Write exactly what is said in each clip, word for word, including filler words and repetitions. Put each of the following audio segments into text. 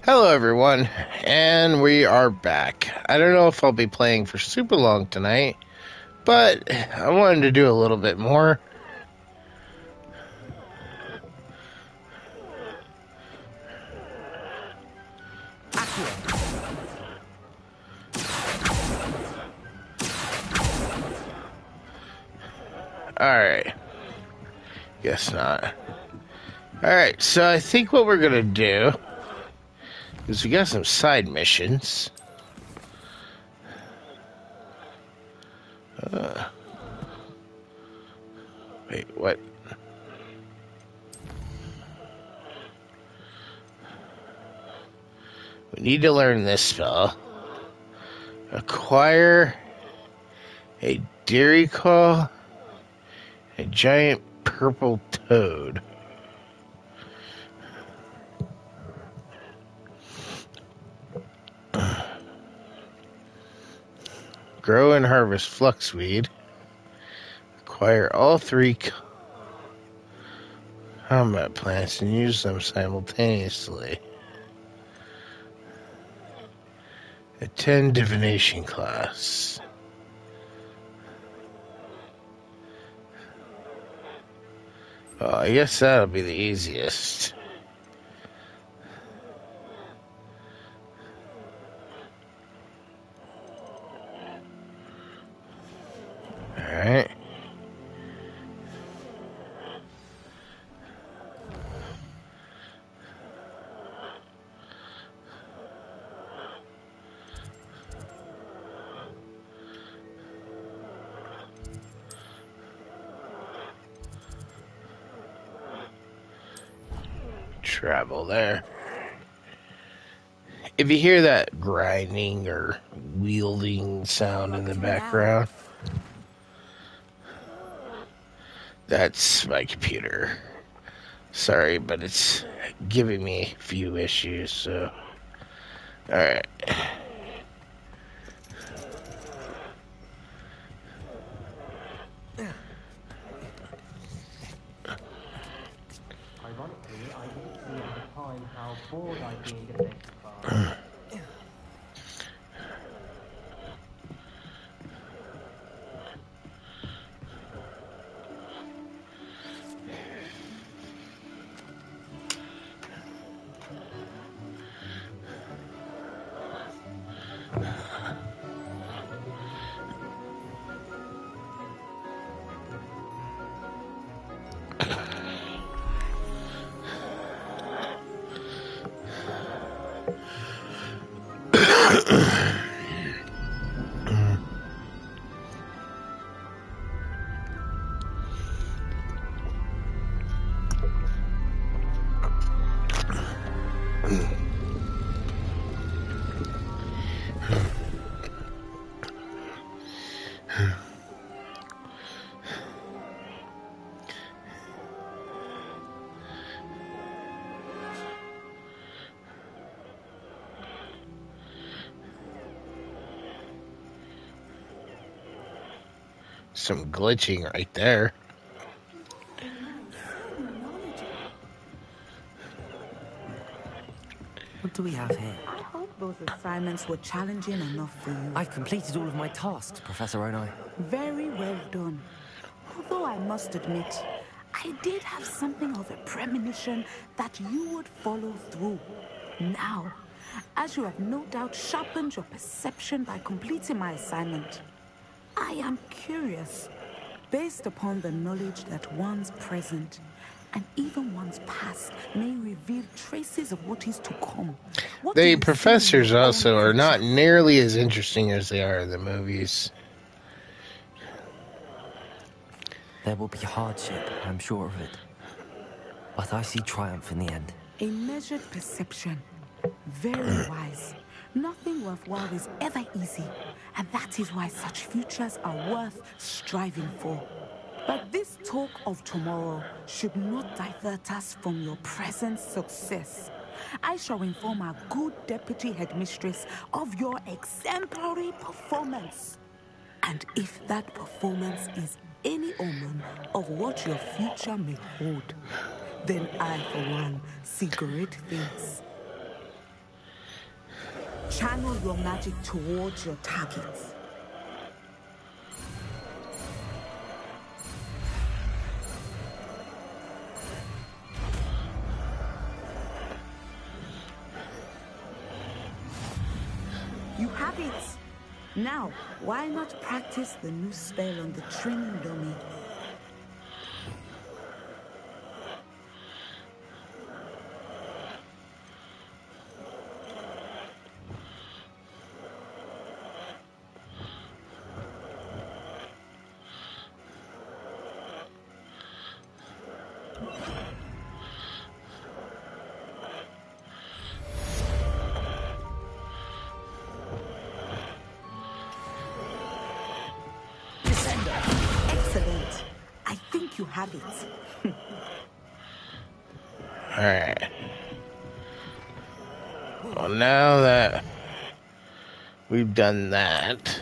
Hello everyone, and we are back. I don't know if I'll be playing for super long tonight, but I wanted to do a little bit more. Alright. Guess not. Alright, so I think what we're gonna do is we got some side missions. Uh, wait, what? We need to learn this spell. Acquire a dairy call, a giant purple toad. Grow and harvest fluxweed. Acquire all three combat plants and use them simultaneously. Attend divination class. Well, I guess that'll be the easiest. Alright. Travel there. If you hear that grinding or wielding sound in the background, that's my computer. Sorry, but it's giving me a few issues, so... Alright. Ironically, I didn't see at the time how bored I'd be in defense class. Some glitching right there. What do we have here? I hope those assignments were challenging enough for you. I've completed all of my tasks, Professor Onai. Very well done. Although I must admit, I did have something of a premonition that you would follow through. Now, as you have no doubt sharpened your perception by completing my assignment, I am curious, based upon the knowledge that one's present and even one's past may reveal traces of what is to come. What do The you professors see in your also own are not future? nearly as interesting as they are in the movies. There will be hardship, I'm sure of it. But I see triumph in the end. A measured perception. Very wise. Nothing worthwhile is ever easy, and that is why such futures are worth striving for. But this talk of tomorrow should not divert us from your present success. I shall inform our good deputy headmistress of your exemplary performance. And if that performance is any omen of what your future may hold, then I, for one, see great things. Channel your magic towards your targets. You have it! Now, why not practice the new spell on the training dummy? Excellent. I think you have it. Alright. Well, now that we've done that,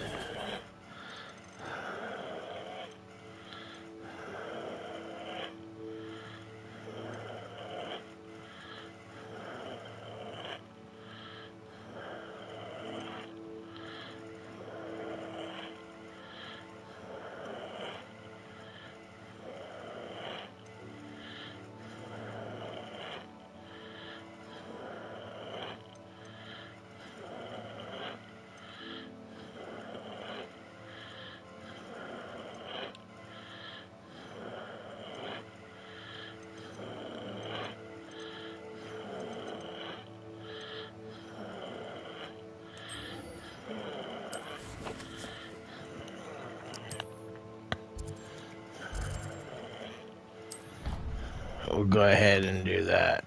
we'll go ahead and do that.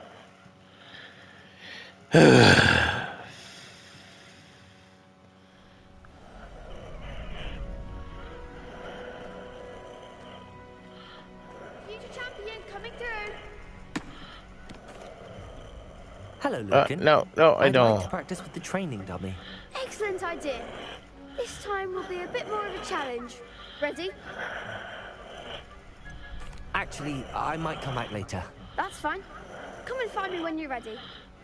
Future champion coming through. Hello, Uh, Lucan. no, no, I I'd don't. like to practice with the training dummy. Excellent idea. This time will be a bit more of a challenge. Ready? Actually, I might come back later. That's fine. Come and find me when you're ready.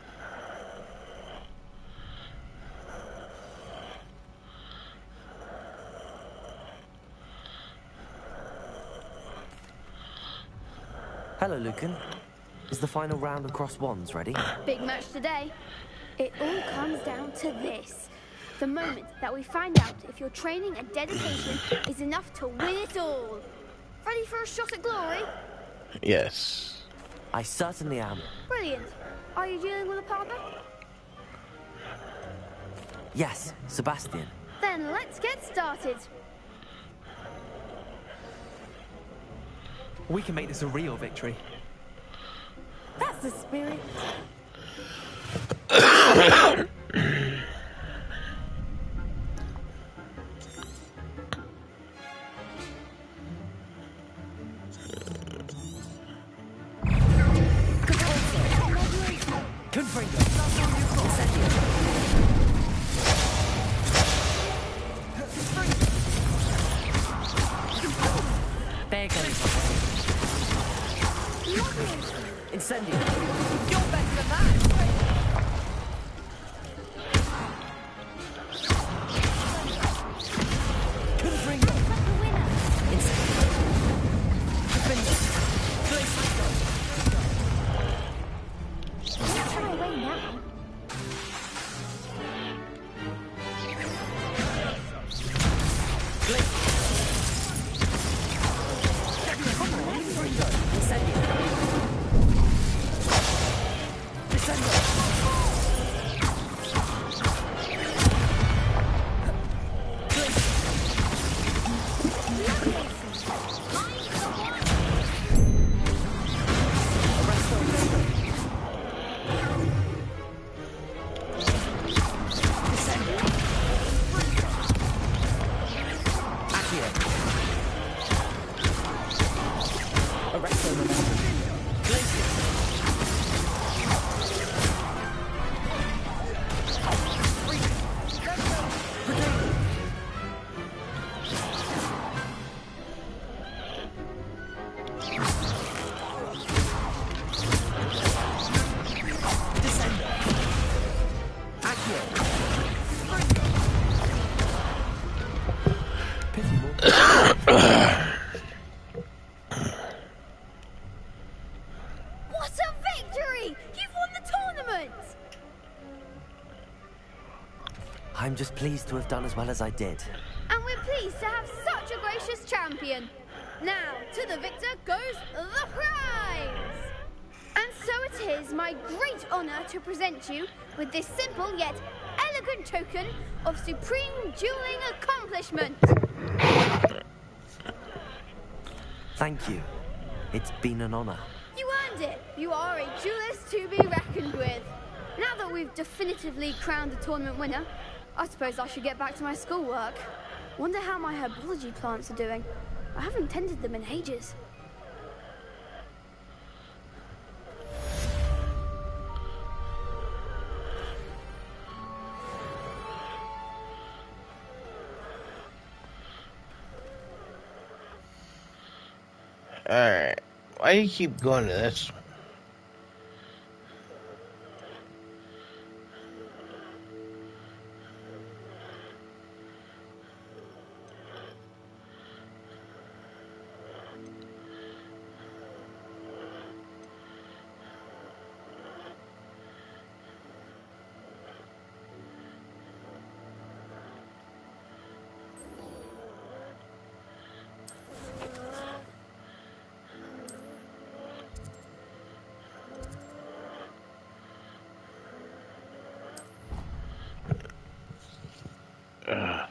Hello, Lucan. Is the final round of cross wands ready? Big match today. It all comes down to this. The moment that we find out if your training and dedication is enough to win it all. Ready for a shot at glory? Yes. I certainly am. Brilliant. Are you dealing with a partner? Yes, Sebastian. Then let's get started. We can make this a real victory. That's the spirit. There goes. Incendio. You're better than that. Confringo. Incendio. Confringo. Don't turn away now. I'm just pleased to have done as well as I did. And we're pleased to have such a gracious champion. Now, to the victor goes the prize! And so it is my great honour to present you with this simple yet elegant token of supreme dueling accomplishment. Thank you. It's been an honour. You earned it. You are a duelist to be reckoned with. Now that we've definitively crowned the tournament winner, I suppose I should get back to my schoolwork. Wonder how my herbology plants are doing. I haven't tended them in ages. Alright. Why do you keep going to this? Ugh.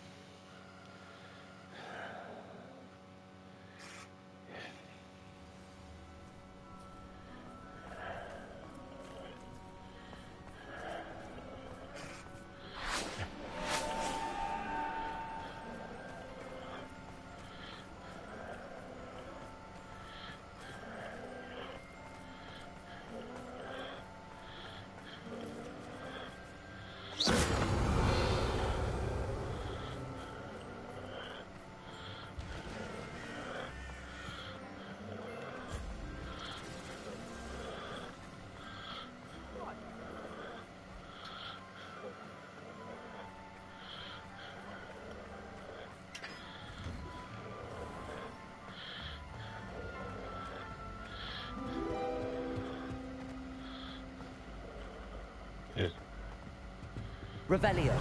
Revelio.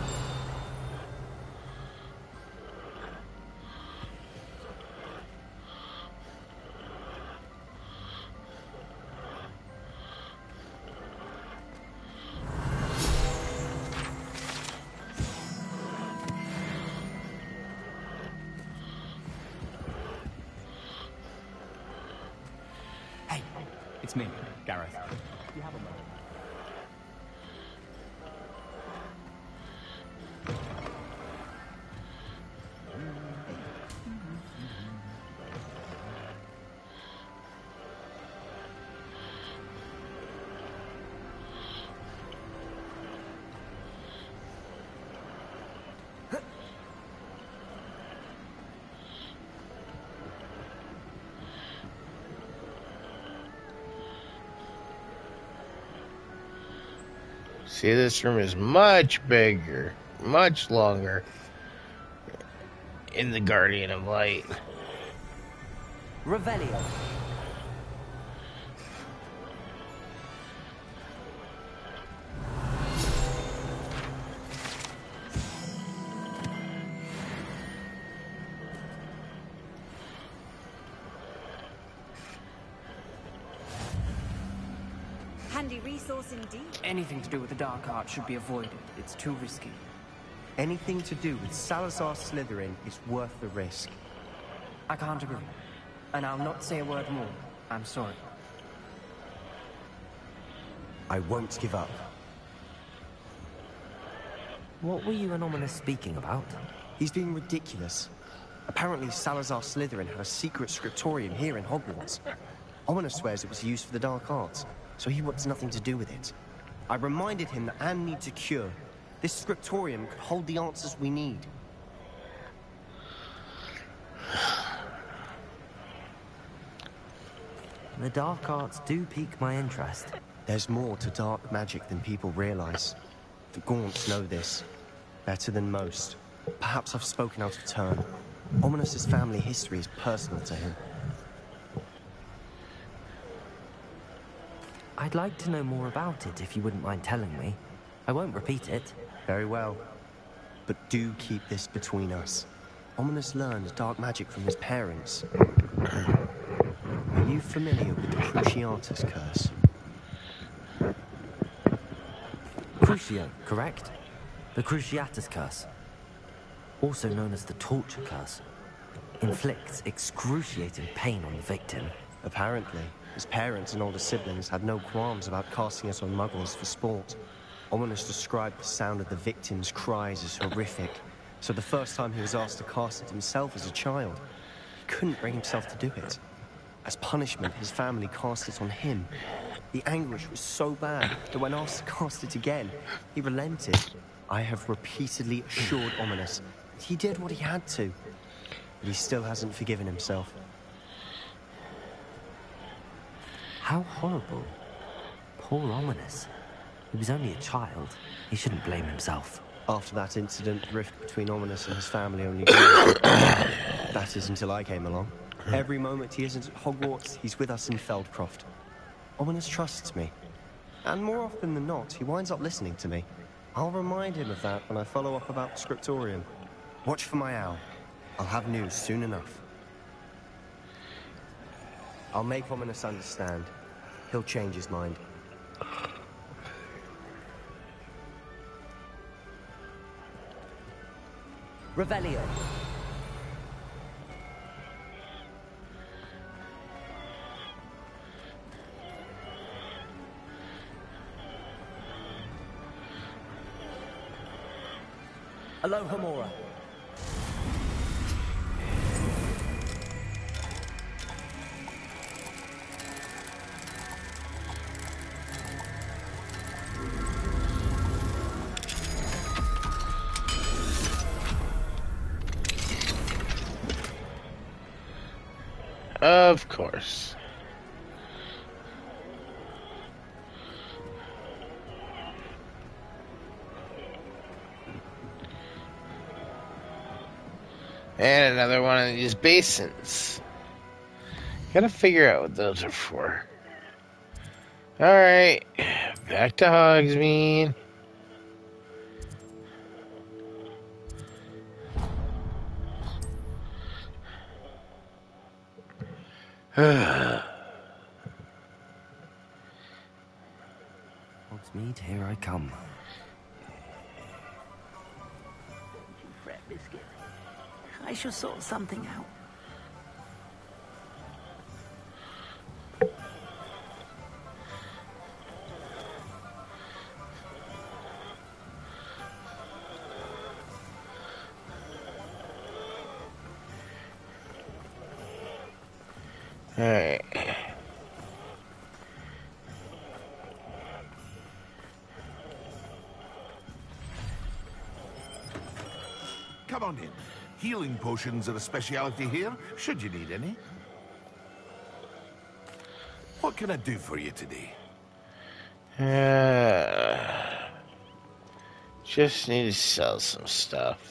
Hey, it's me, Gareth. You have a moment. See, this room is much bigger, much longer in the Guardian of Light. Revelio. Handy resource indeed. Anything to do with the dark art should be avoided. It's too risky. Anything to do with Salazar Slytherin is worth the risk. I can't agree. And I'll not say a word more. I'm sorry. I won't give up. What were you and Ominous speaking about? He's being ridiculous. Apparently Salazar Slytherin had a secret scriptorium here in Hogwarts. Ominous swears it was used for the dark arts, so he wants nothing to do with it. I reminded him that Anne needs a cure. This scriptorium could hold the answers we need. The dark arts do pique my interest. There's more to dark magic than people realize. The Gaunts know this. Better than most. Perhaps I've spoken out of turn. Ominous's family history is personal to him. I'd like to know more about it if you wouldn't mind telling me. I won't repeat it. Very well. but do keep this between us. Ominous learned dark magic from his parents. Are you familiar with the Cruciatus curse? Crucio, correct? The Cruciatus curse, also known as the torture curse, inflicts excruciating pain on the victim. Apparently, his parents and older siblings had no qualms about casting it on muggles for sport. Ominous described the sound of the victim's cries as horrific, so the first time he was asked to cast it himself as a child, he couldn't bring himself to do it. As punishment, his family cast it on him. The anguish was so bad that when asked to cast it again, he relented. I have repeatedly assured Ominous that he did what he had to, but he still hasn't forgiven himself. How horrible. Poor Ominous. He was only a child. He shouldn't blame himself. After that incident, the rift between Ominous and his family only grew. That is until I came along. Every moment he isn't at Hogwarts, he's with us in Feldcroft. Ominous trusts me. And more often than not, he winds up listening to me. I'll remind him of that when I follow up about the Scriptorium. Watch for my owl. I'll have news soon enough. I'll make Ominous understand. He'll change his mind. Revelio. Alohomora. Of course. And another one of these basins. Gotta figure out what those are for. Alright. Back to Hogsmeade. Hogsmeade, here I come. Fret, Biscuit. I shall sort something out. Alright. Come on in. Healing potions are a speciality here, should you need any. What can I do for you today? Uh, just need to sell some stuff.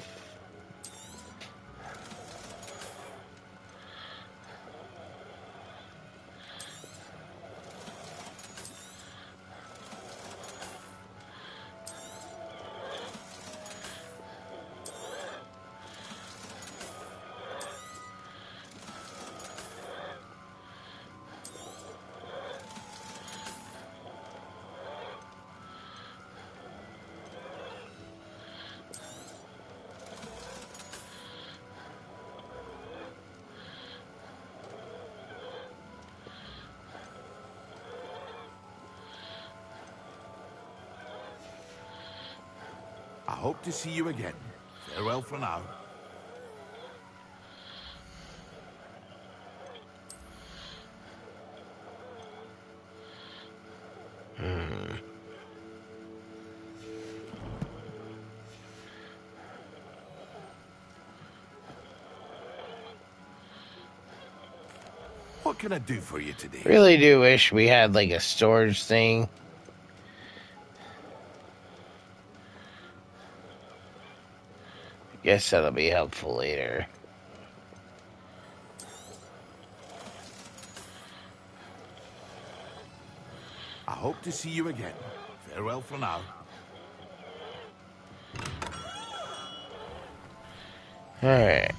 I hope to see you again. Farewell for now. Hmm. What can I do for you today? Really do wish we had like a storage thing. Guess that'll be helpful later. I hope to see you again. Farewell for now. Alright.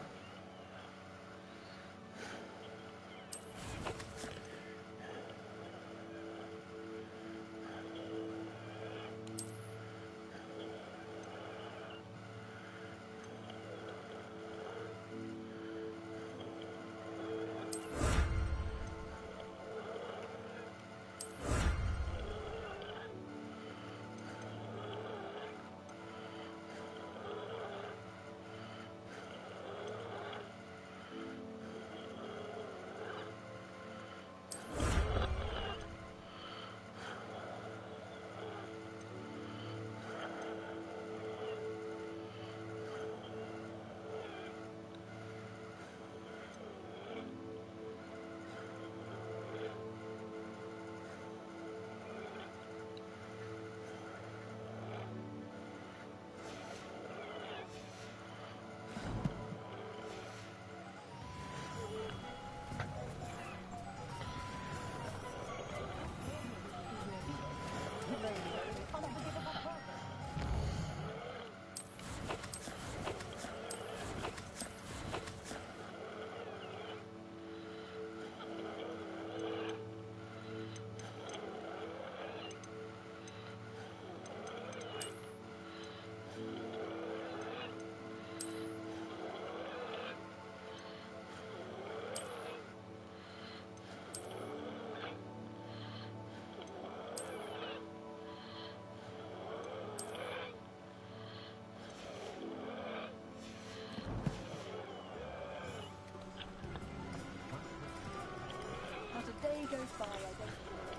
Not a day goes by, I don't.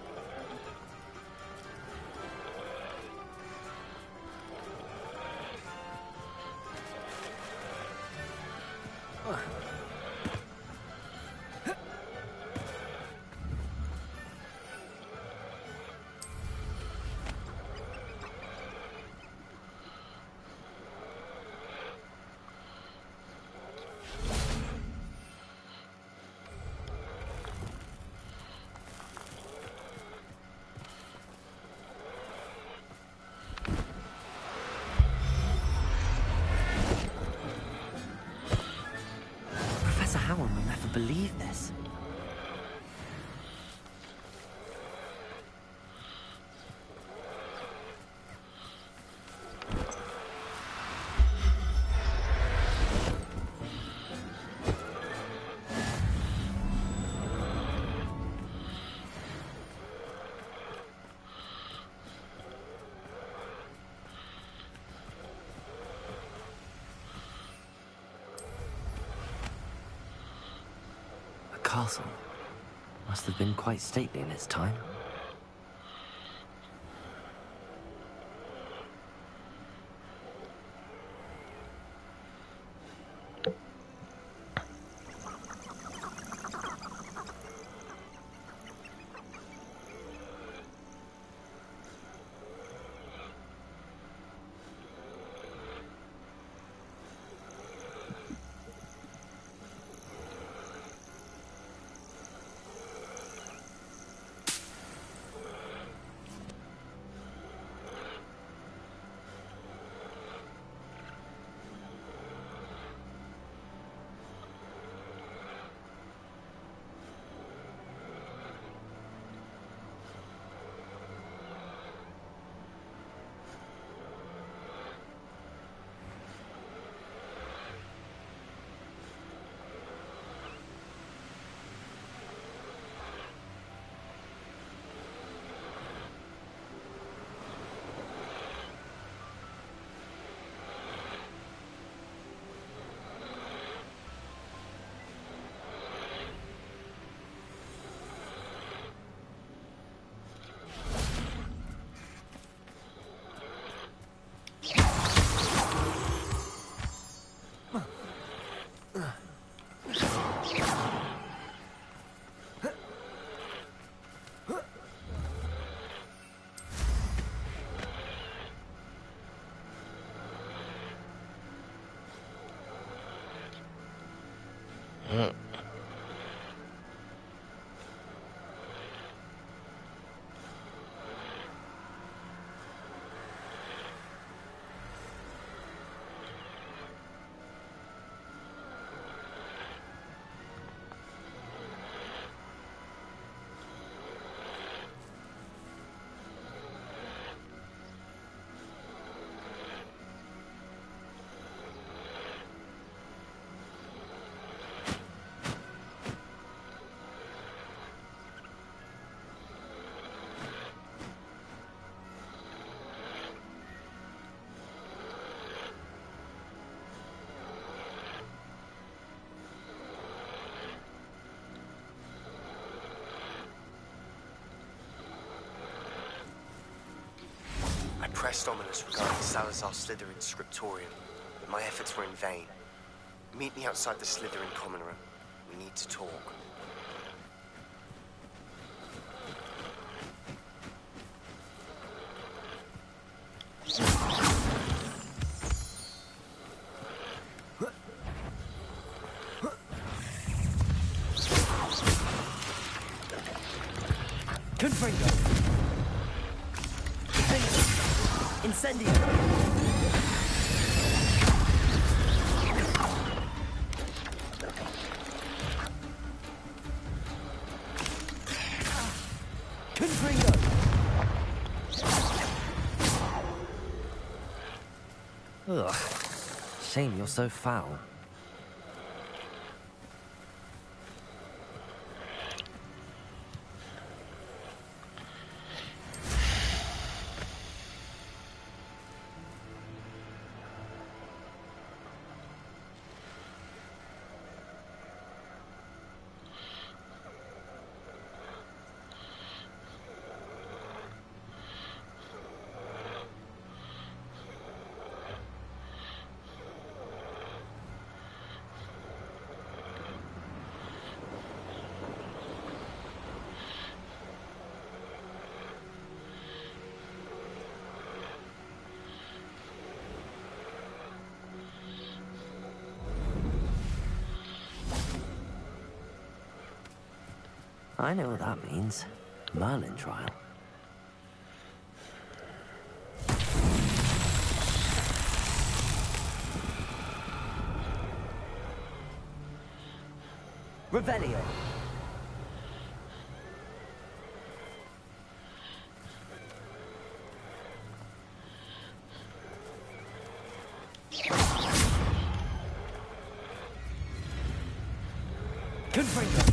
Professor Howard will never believe this. Castle must have been quite stately in its time. pressed ominous regarding Salazar Slytherin's scriptorium, but my efforts were in vain. Meet me outside the Slytherin common room. We need to talk. Confringo! Incendio! Confringo! Ugh. Shame you're so foul. I know what that means. Merlin trial. Revelio. Confringo.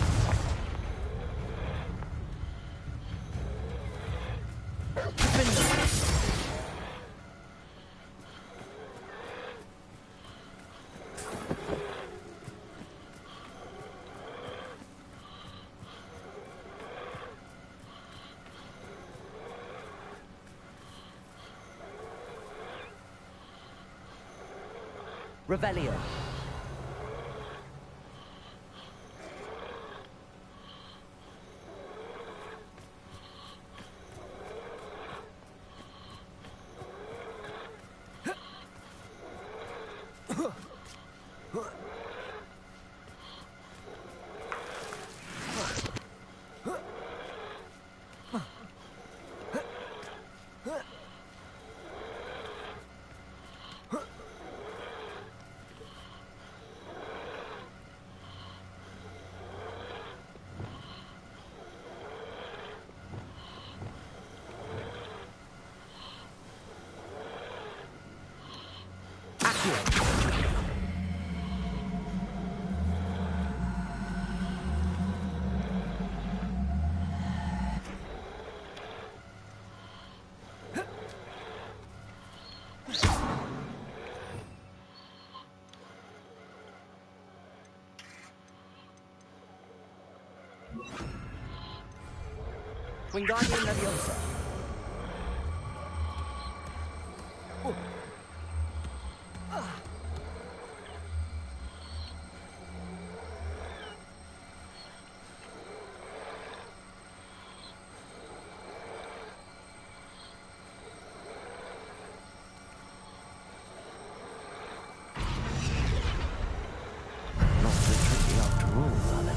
Revelio. Wingardium Leviosa. Oh. Ah. Not so tricky after all, Merlin.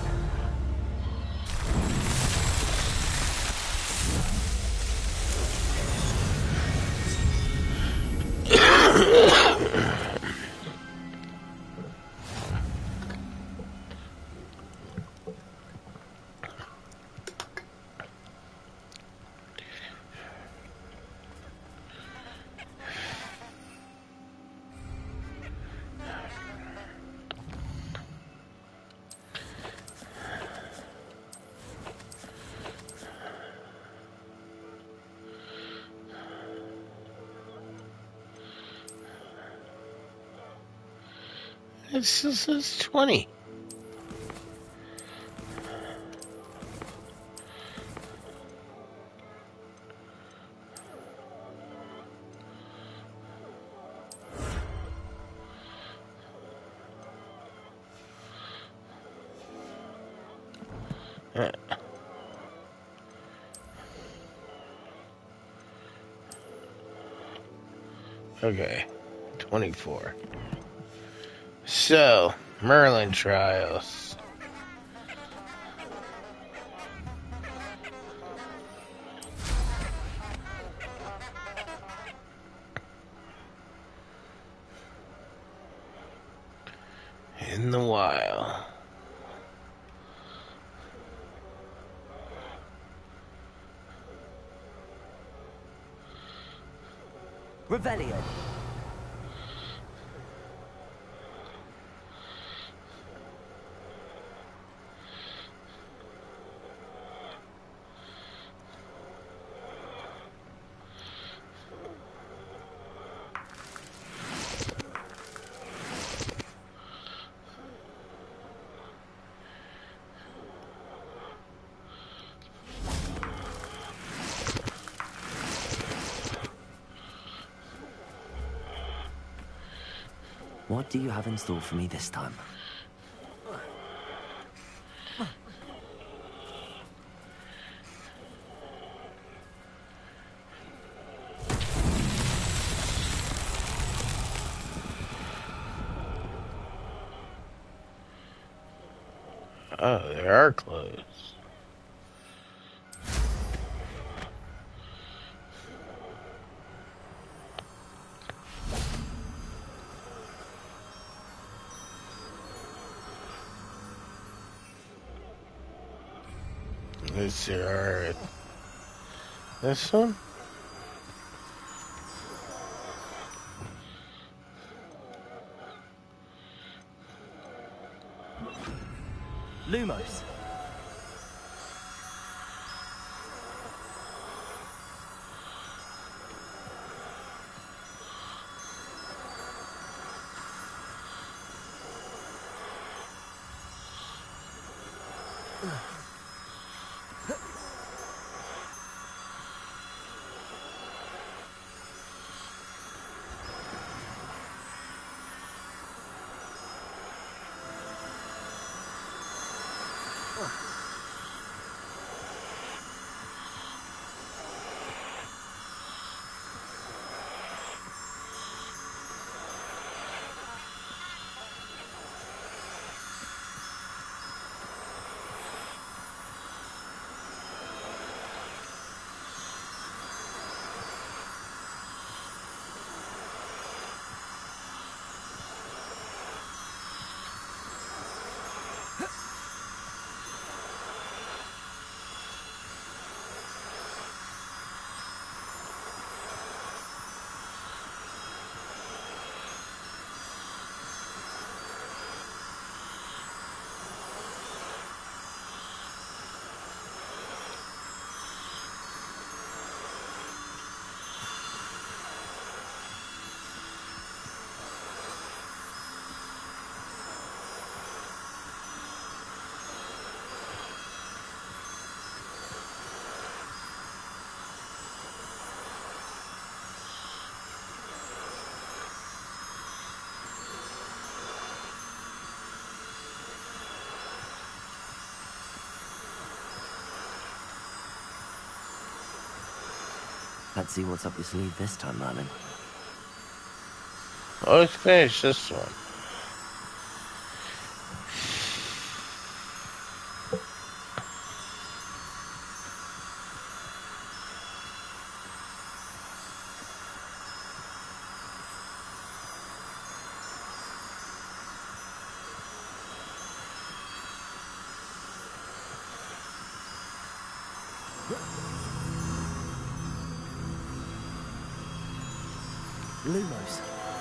It still says twenty. Okay, twenty-four. So, Merlin trials. In the wild. Revelio. What do you have in store for me this time? Oh, there are clothes. Let's see, alright. This one? Lumos. Let's see what's up your sleeve this time, Merlin. Oh, let's finish this one. Lumos.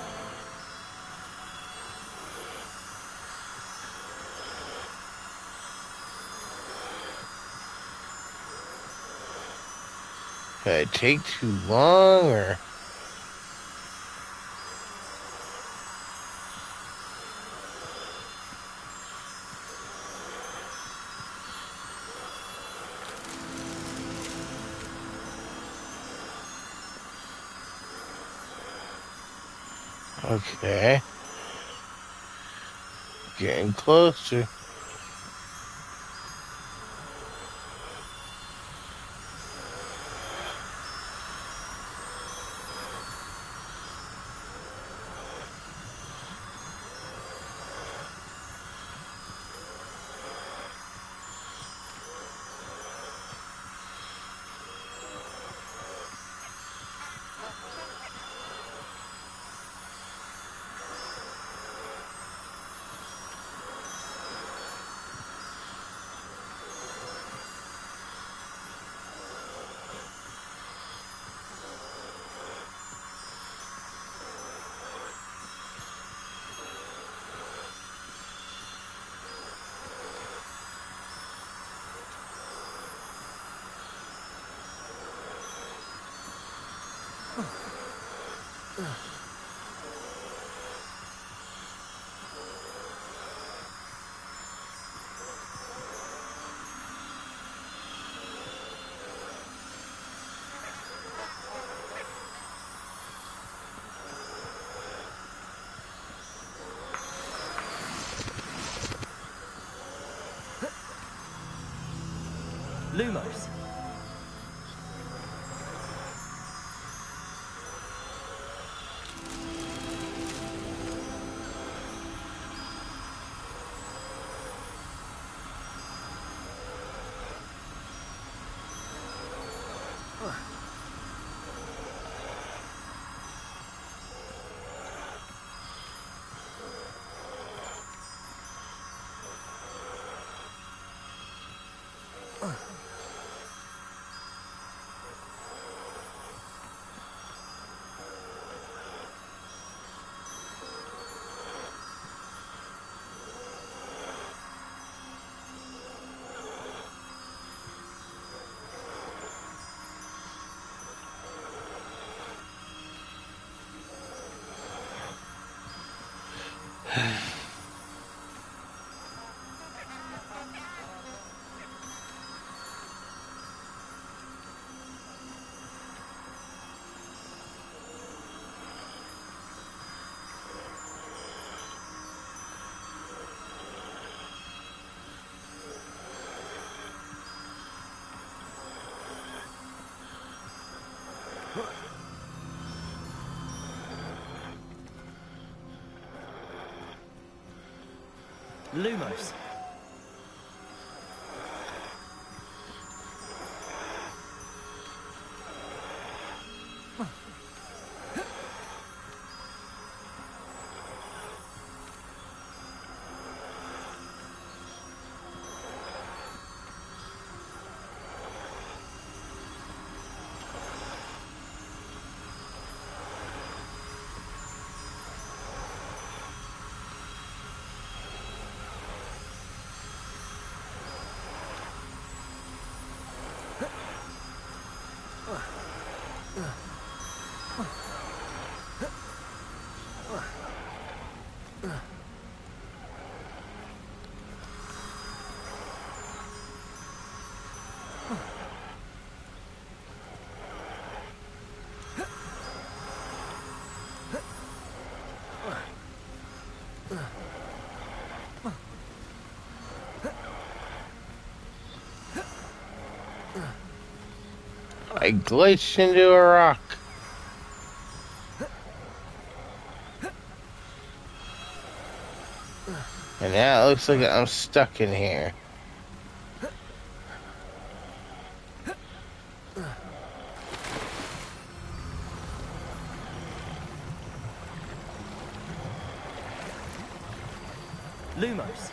Did I take too long, or? Okay. Getting closer. Lumos. Lumos. I glitched into a rock. And now it looks like I'm stuck in here. Lumos.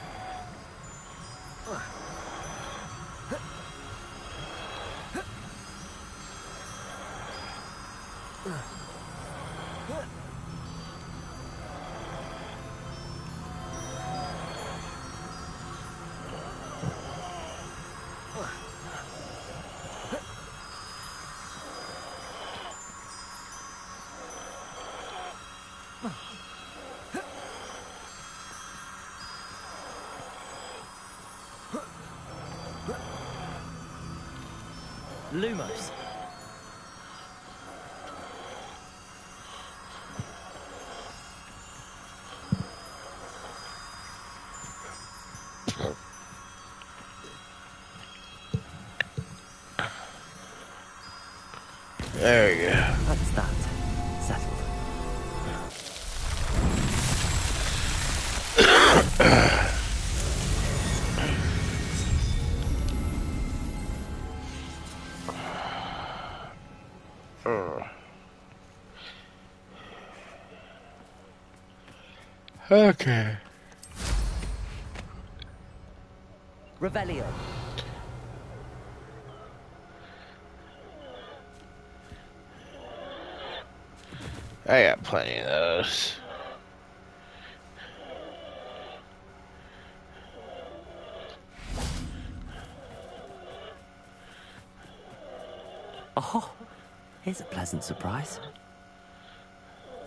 Lumos. There we go. That's that. Settled. Okay. Revelio. I got plenty of those. Oh, here's a pleasant surprise.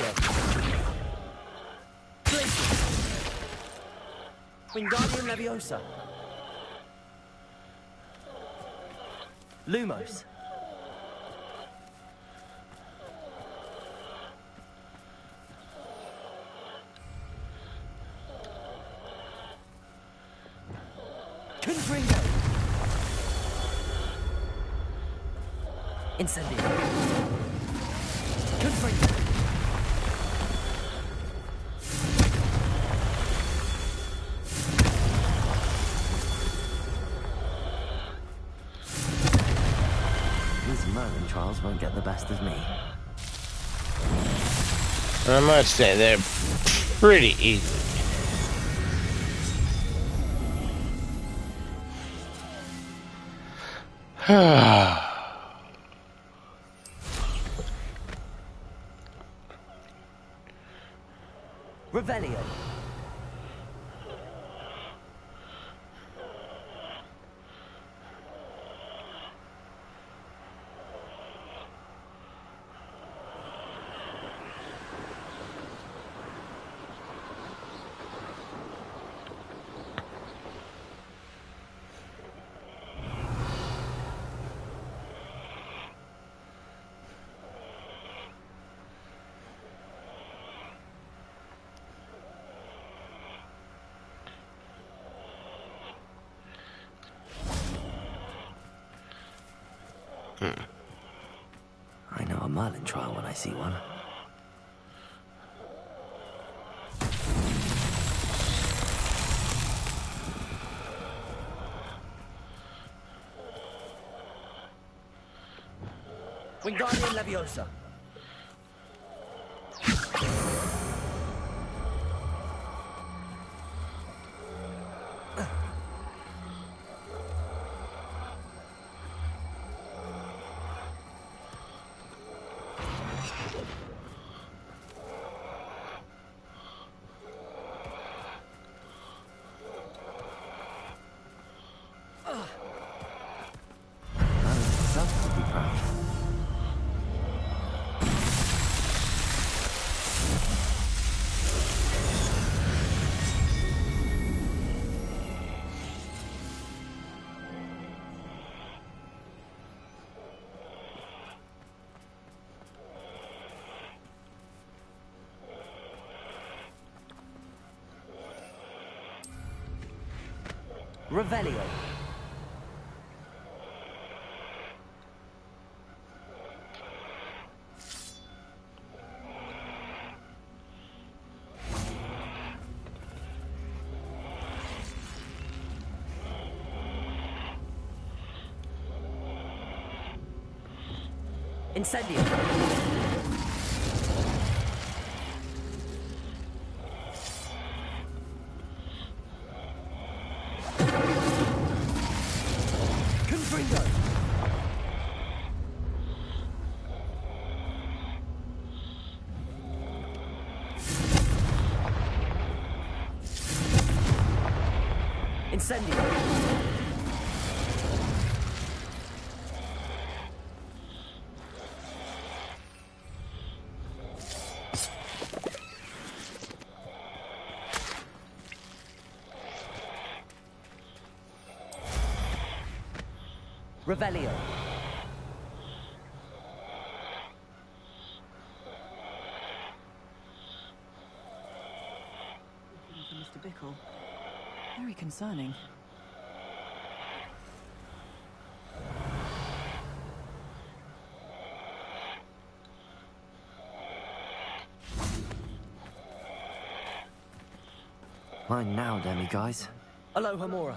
Revelio. Wingardium Leviosa. Lumos. Confringo. Incendio. Confringo. These Merlin trials won't get the best of me. I must say, they're pretty easy. Revelio. Hmm. I know a Merlin trial when I see one. Wingardium Leviosa. Merlin himself would be proud. Revelio. Incendio. Confringo. Incendio. Revelio. Mister Bickle. Very concerning. Mine now, Demi guys. Aloha Mora.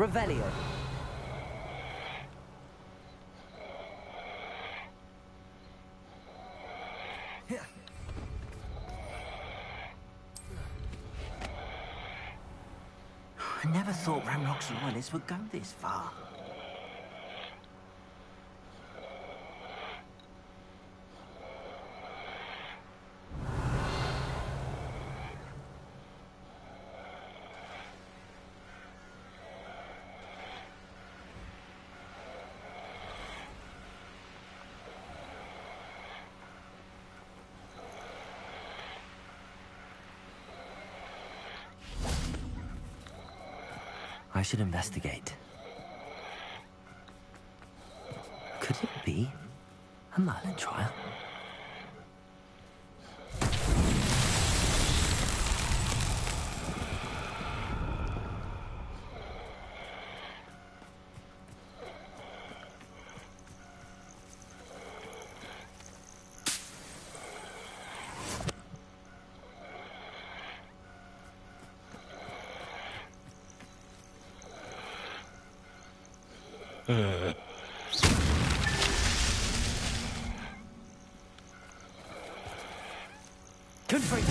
Revelio. I never thought Ramrock's loyalists would go this far. I should investigate. Could it be a Merlin trial? Uh. Confront.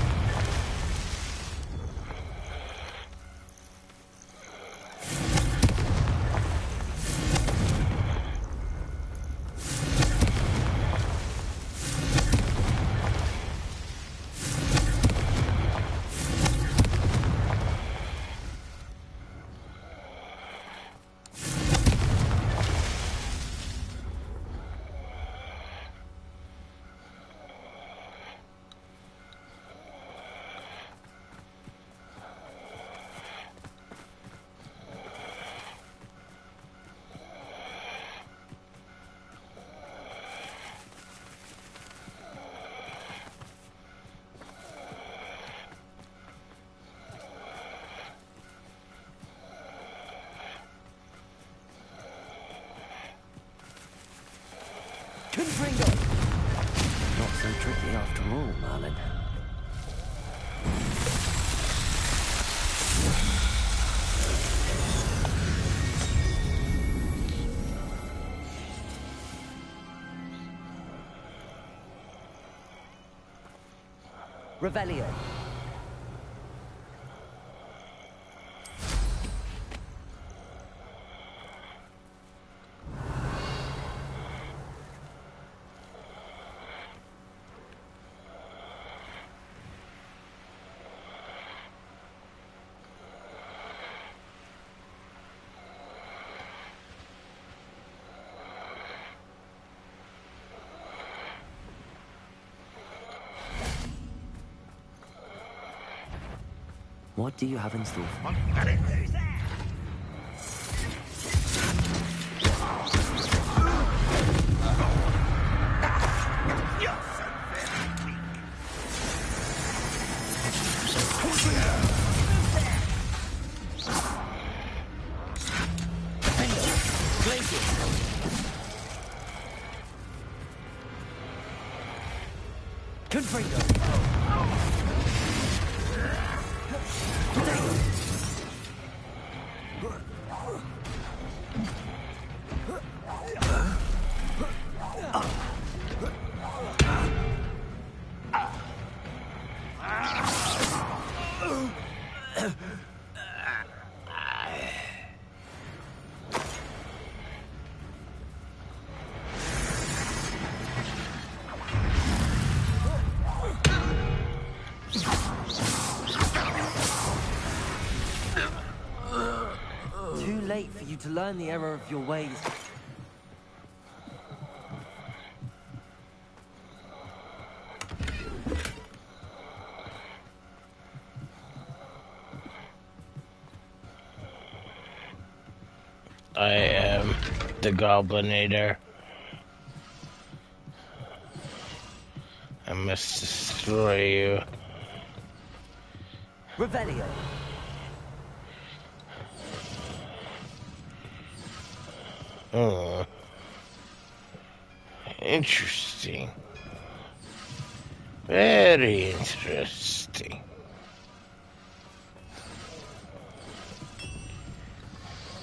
Confringo! Not so tricky after all, Merlin. Revelio. What do you have in store for me? Too late for you to learn the error of your ways. I am the Goblinator. I must destroy you. Revelio. Oh. Interesting. Very interesting.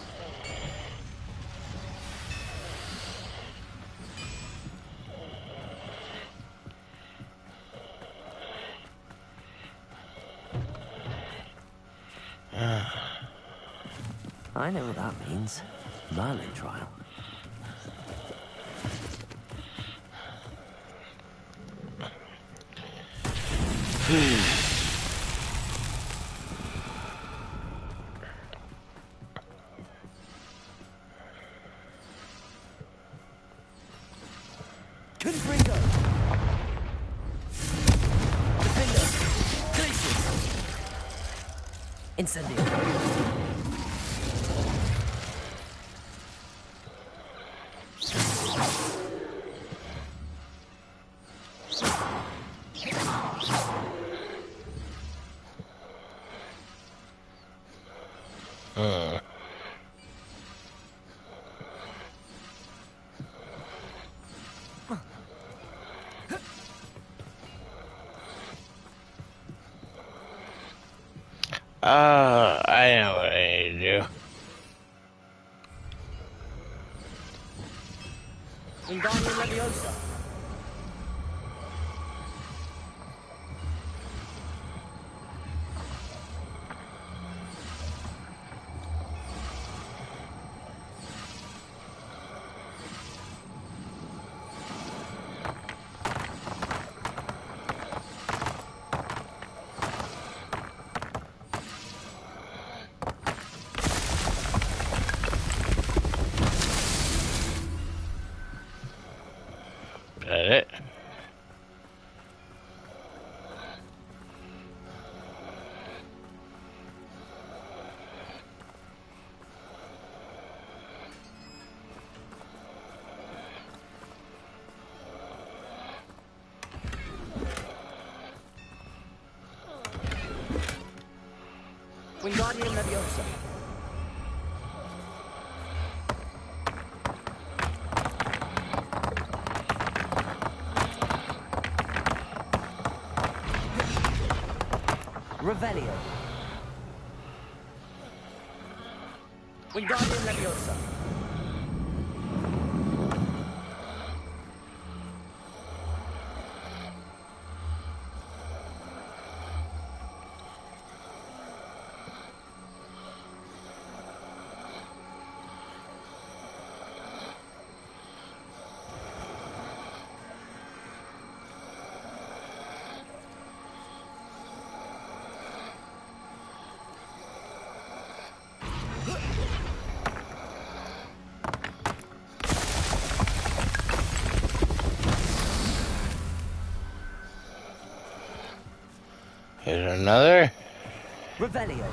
I know what that means. Merlin trial. Confringo! Defender! Glacius! Incendio! Uh. Uh, I know what I need to do. Wingardium Leviosa! That it? Wingardium Leviosa! Revelio. Wingardium Leviosa. Here's another. Revelio.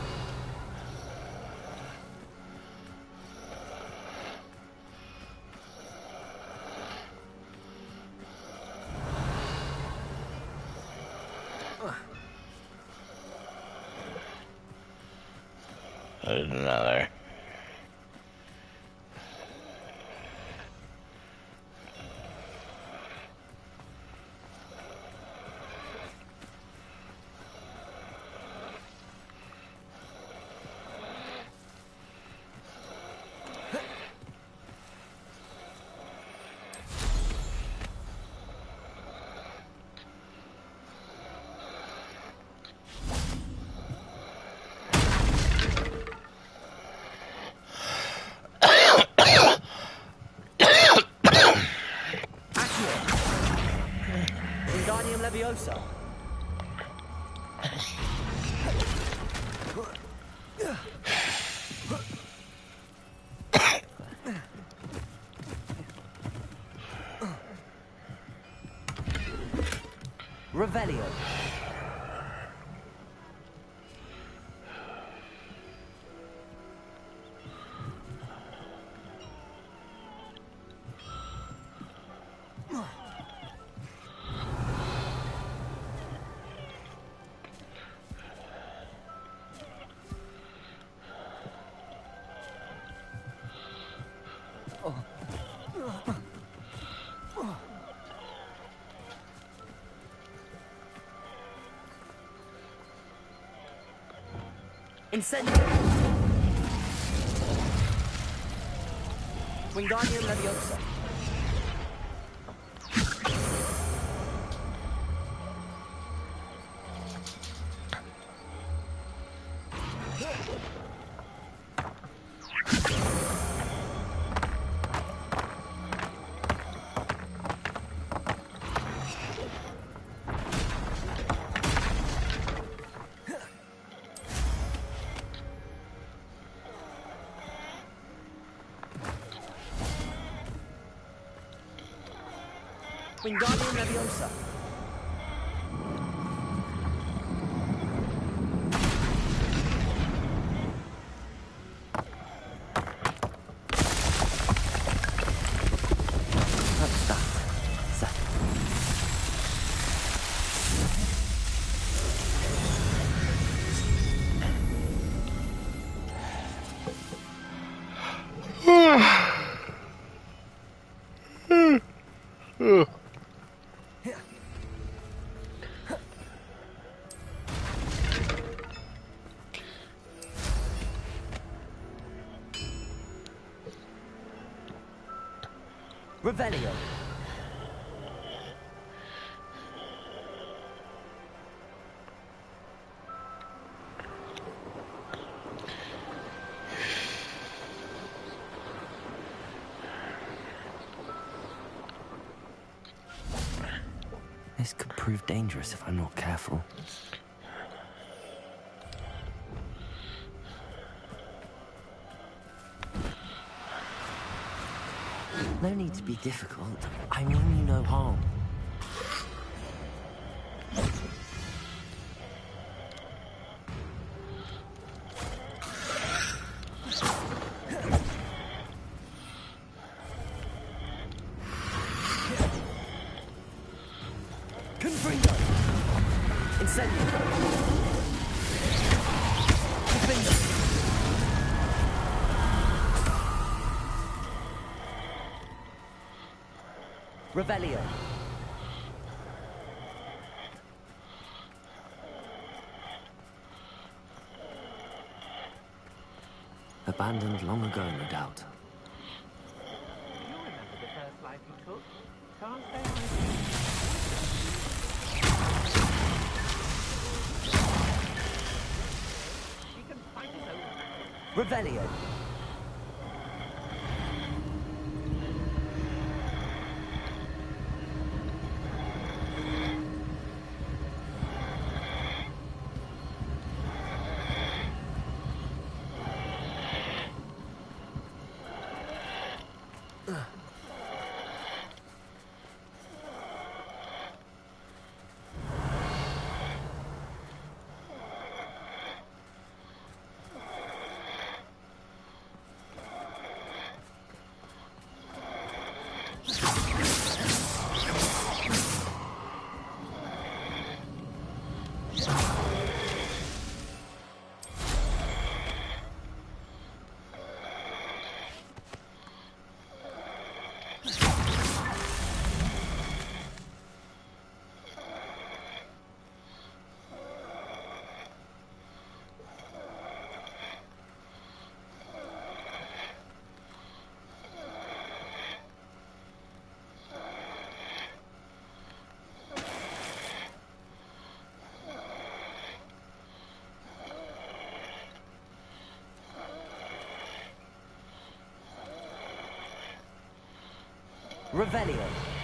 There's another. Wingardium Leviosa. Revelio. Incendio. Wingardium Leviosa. Wingardium Leviosa. What's that? Sir. Revelio. This could prove dangerous if I'm not careful. No need to be difficult. I mean you no harm. Confringo. Incendio. Confringo. Revelio. Abandoned long ago, no doubt. You remember the first life you took? Can't say I He can fight his own battle. Revelio. Revelio.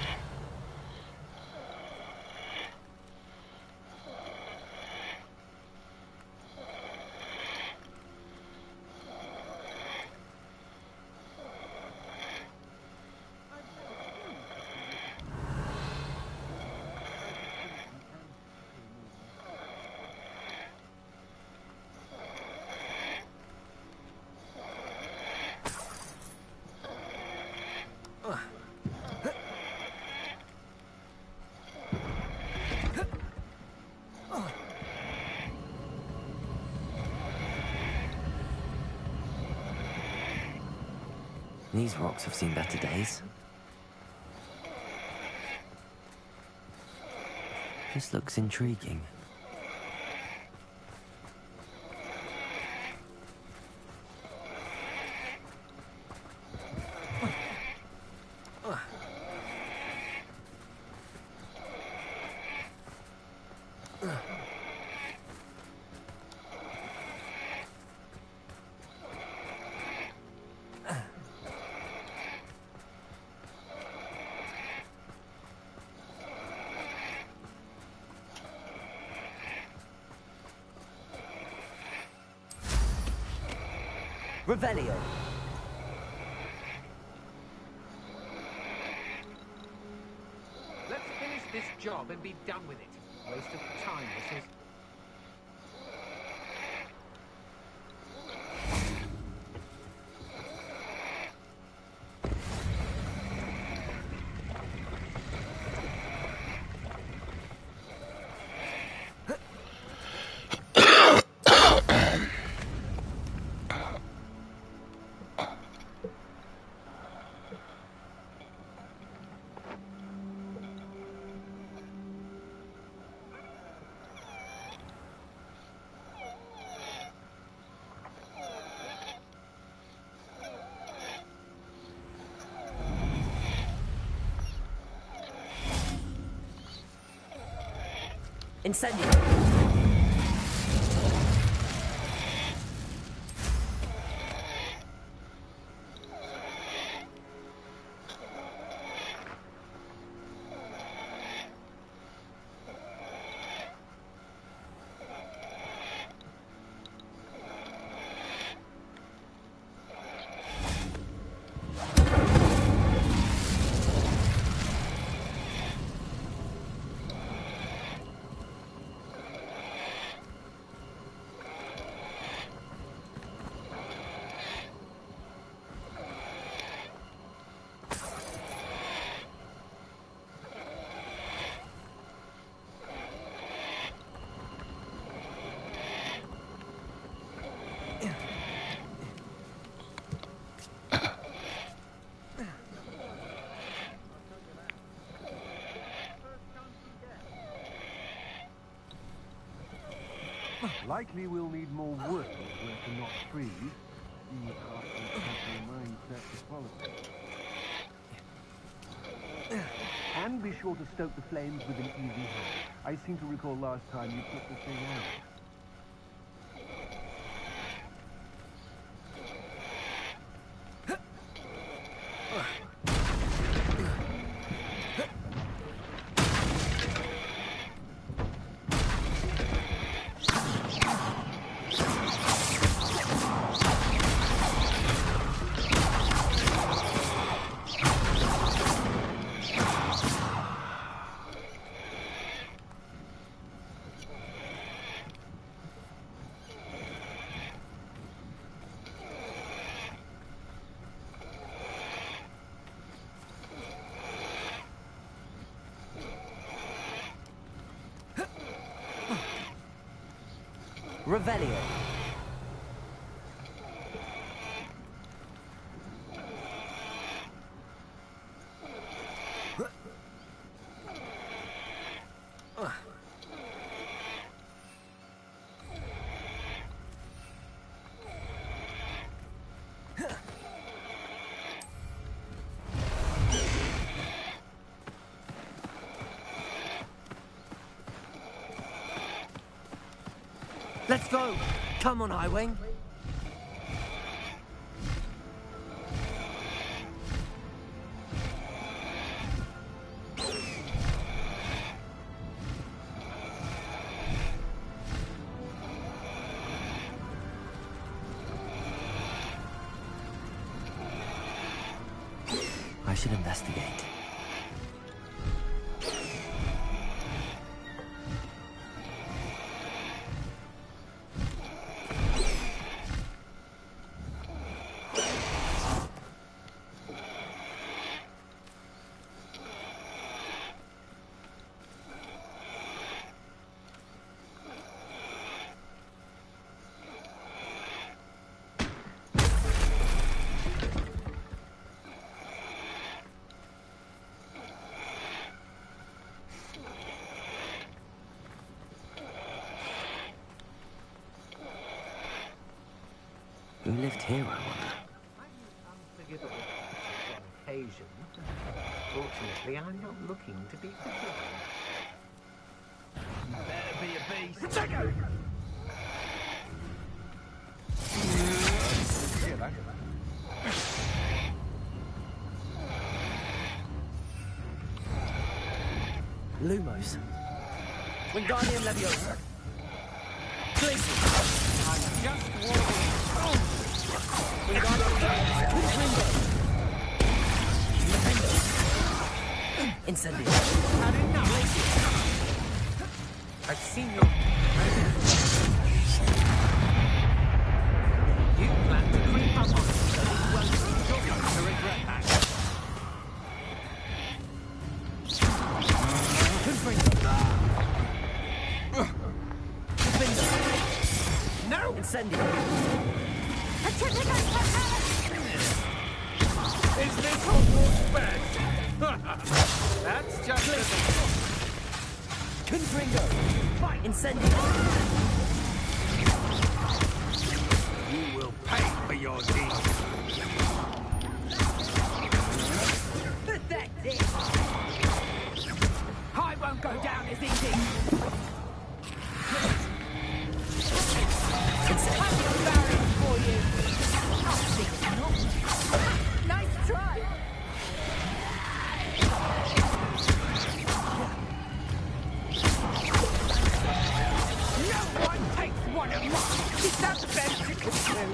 These rocks have seen better days. This looks intriguing. Revelio. Let's this job and be done with it. Waste of time, this is. Incendio! Likely we'll need more wood where to not freeze. The archers have their mind set to quality. And be sure to stoke the flames with an easy hand. I seem to recall last time you put the thing out. Revelio. Let's go! Come on, Highwing. I should investigate. Who lived here, I wonder? Unforgivable on occasion. Fortunately, I'm not looking to be forgiven. You better be a beast. Protego! Hear that? Lumos. Wingardium Leviosa. Glacial. I'm just warning. Wingardium Leviosa. Nintendo. Incendio. Had enough. I've seen your... You plan to creep up on us, so you won't see your going to regret that. No! Incendio. Is this Hogwarts bed? That's just a... Confringo. Fight. Incendio. You will pay for your deeds. Pathetic. I won't go down as easy. For you. Nice try. No one takes one of mine. Is that the best you can do?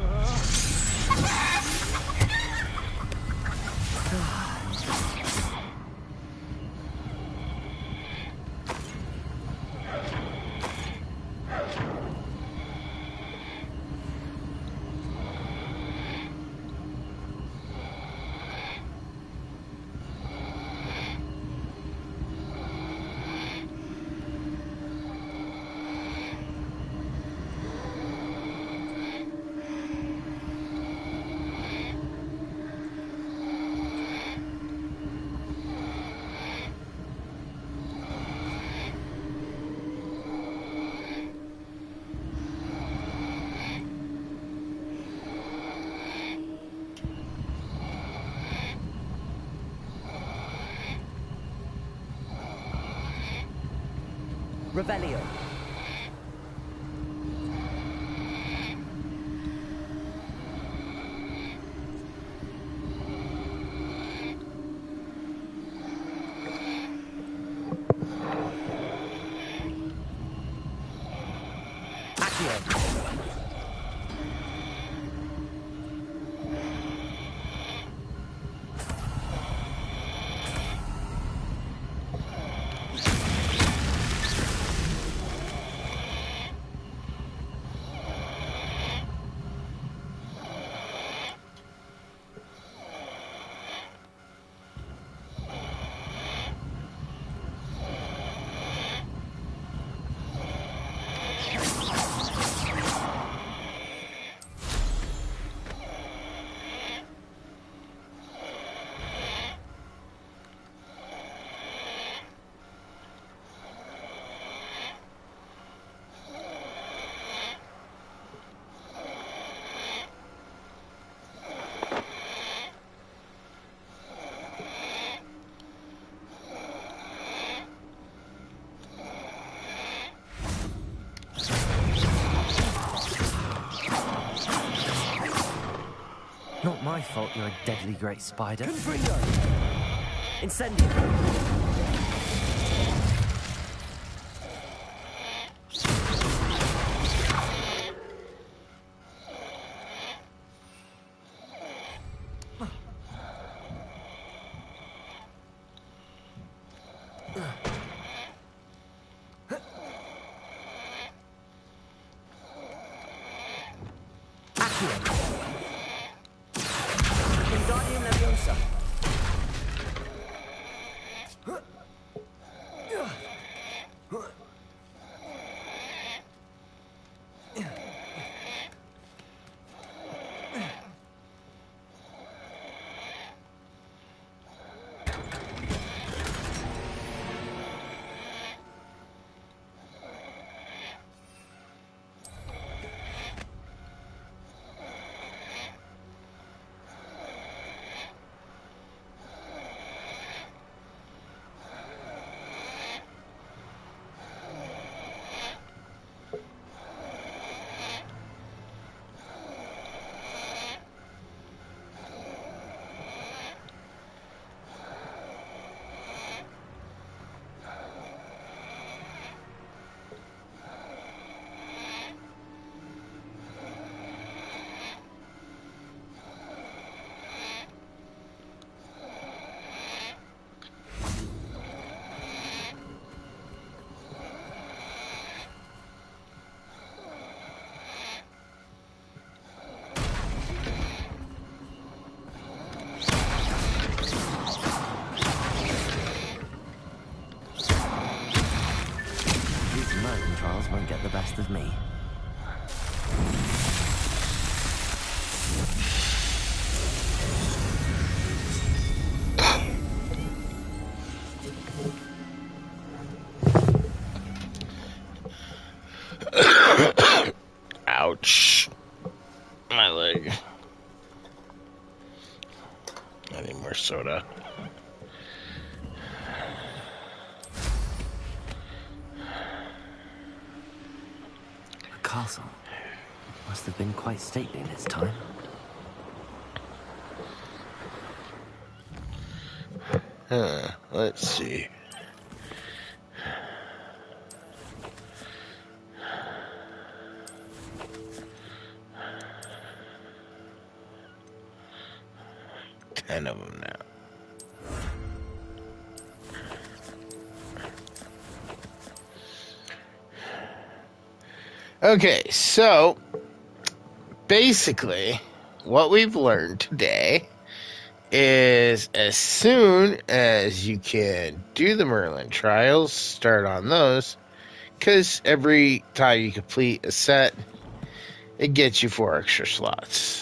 Revelio. Not my fault you're a deadly great spider. Confringo! Incendio. I need more soda. The castle must have been quite stately in its time. Huh, let's see. Ten of them now. Okay, so basically what we've learned today is as soon as you can do the Merlin trials, start on those, because every time you complete a set, it gets you four extra slots.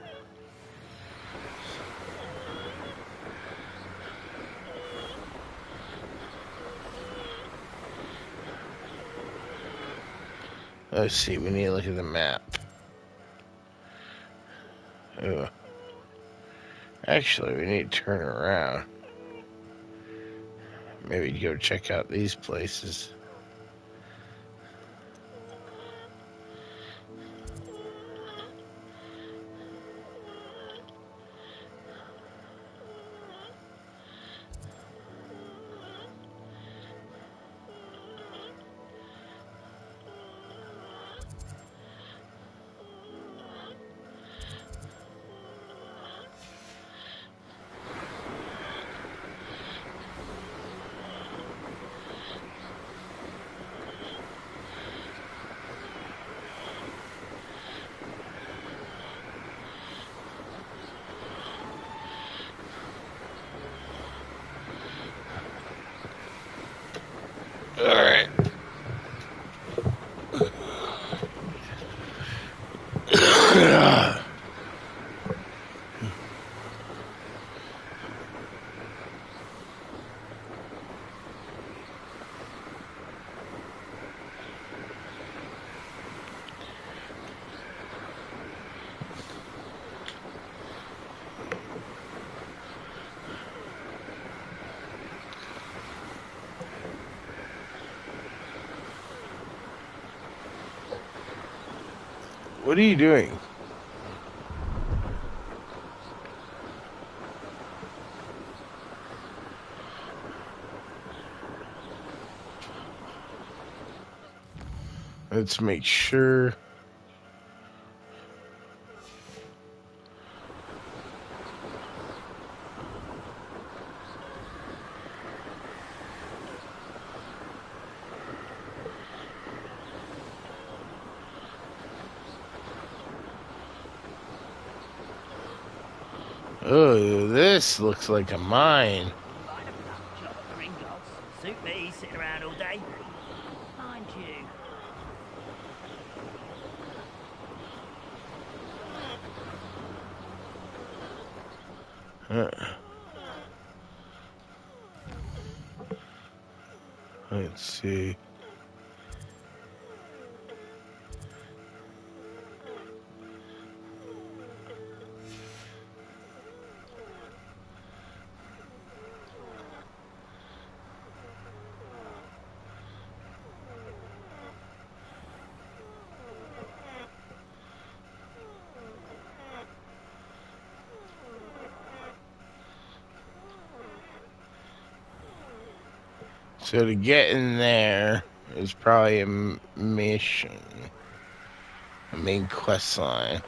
Let's see, we need to look at the map. Ooh. Actually, we need to turn around. Maybe go check out these places. Alright. What are you doing? Let's make sure. Oh, this looks like a mine. Suit me, sitting around all day. Mind you. Uh, let's see. So to get in there is probably a m- mission, a main quest line.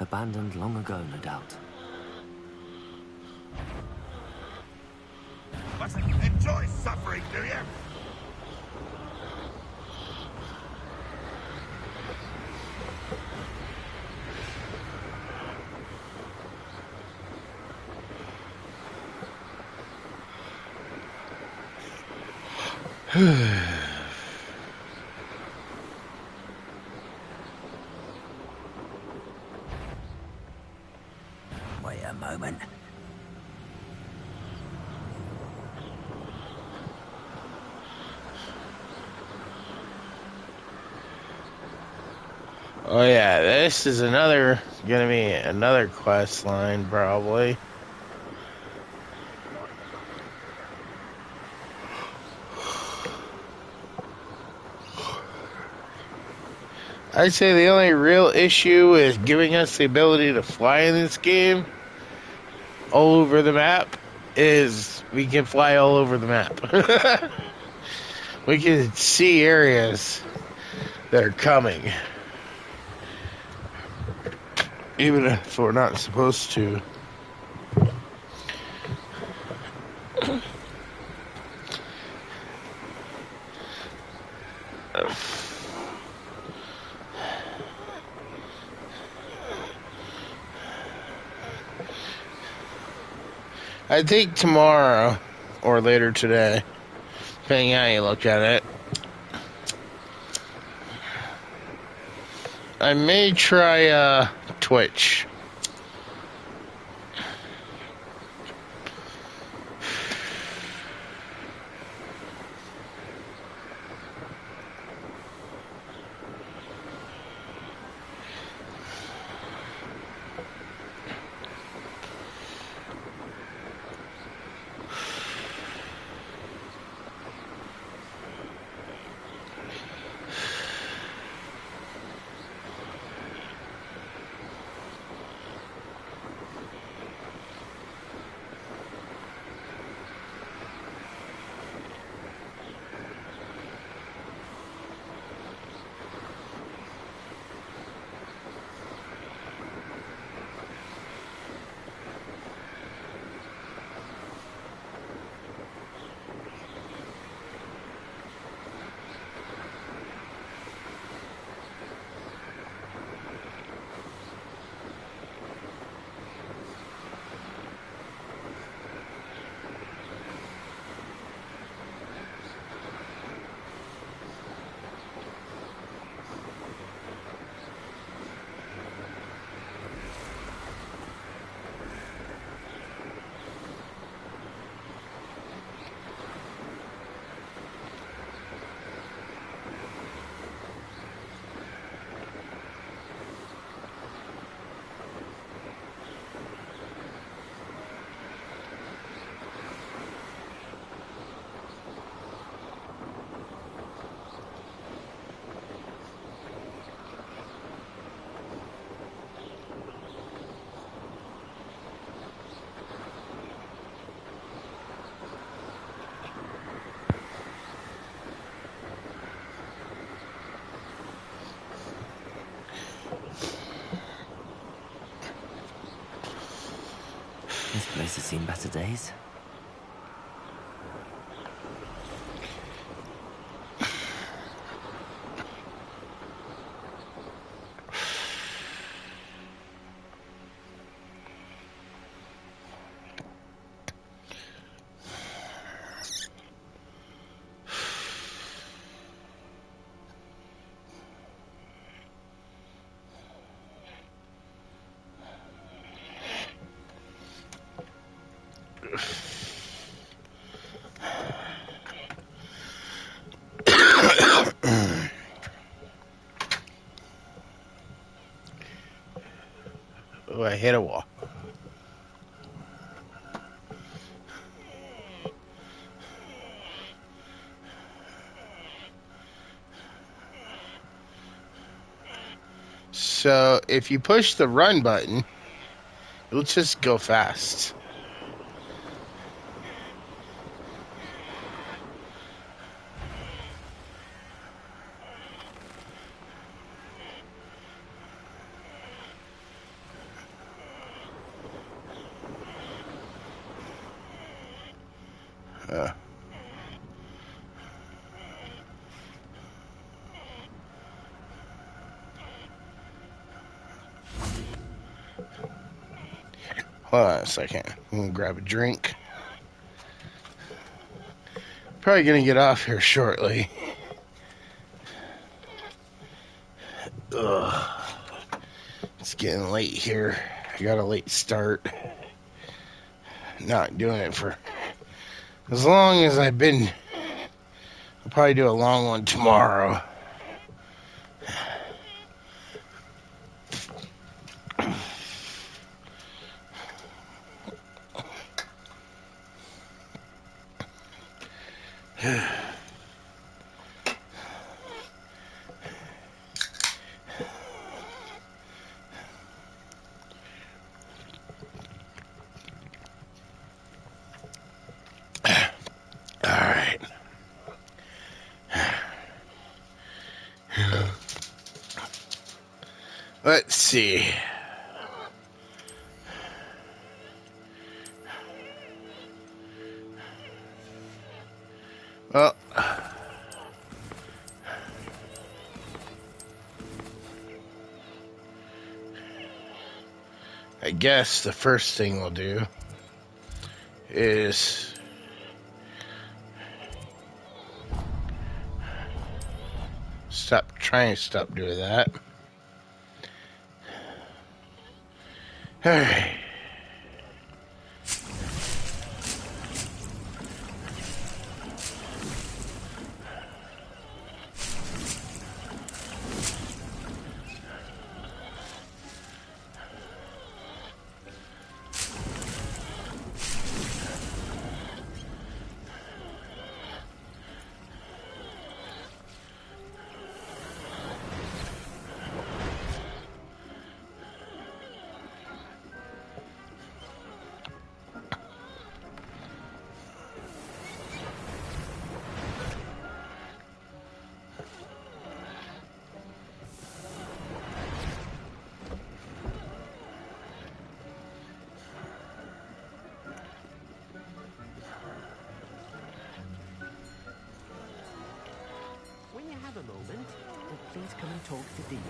Abandoned long ago, no doubt. But enjoy suffering, do you? Wait a moment. Oh yeah, this is another gonna be another quest line probably. I'd say the only real issue is giving us the ability to fly in this game all over the map is we can fly all over the map. We can see areas that are coming. Even if we're not supposed to. I think tomorrow or later today, depending on how you look at it, I may try uh, Twitch. This place has seen better days. Oh, I hit a wall. So if you push the run button, it'll just go fast. Hold on a second. I'm gonna grab a drink. Probably gonna get off here shortly. Ugh. It's getting late here. I got a late start. Not doing it for as long as I've been. I'll probably do a long one tomorrow. Alright. Let's see. Well, I guess the first thing we'll do is stop trying to stop doing that. All right. When you have a moment, please come and talk to Deke.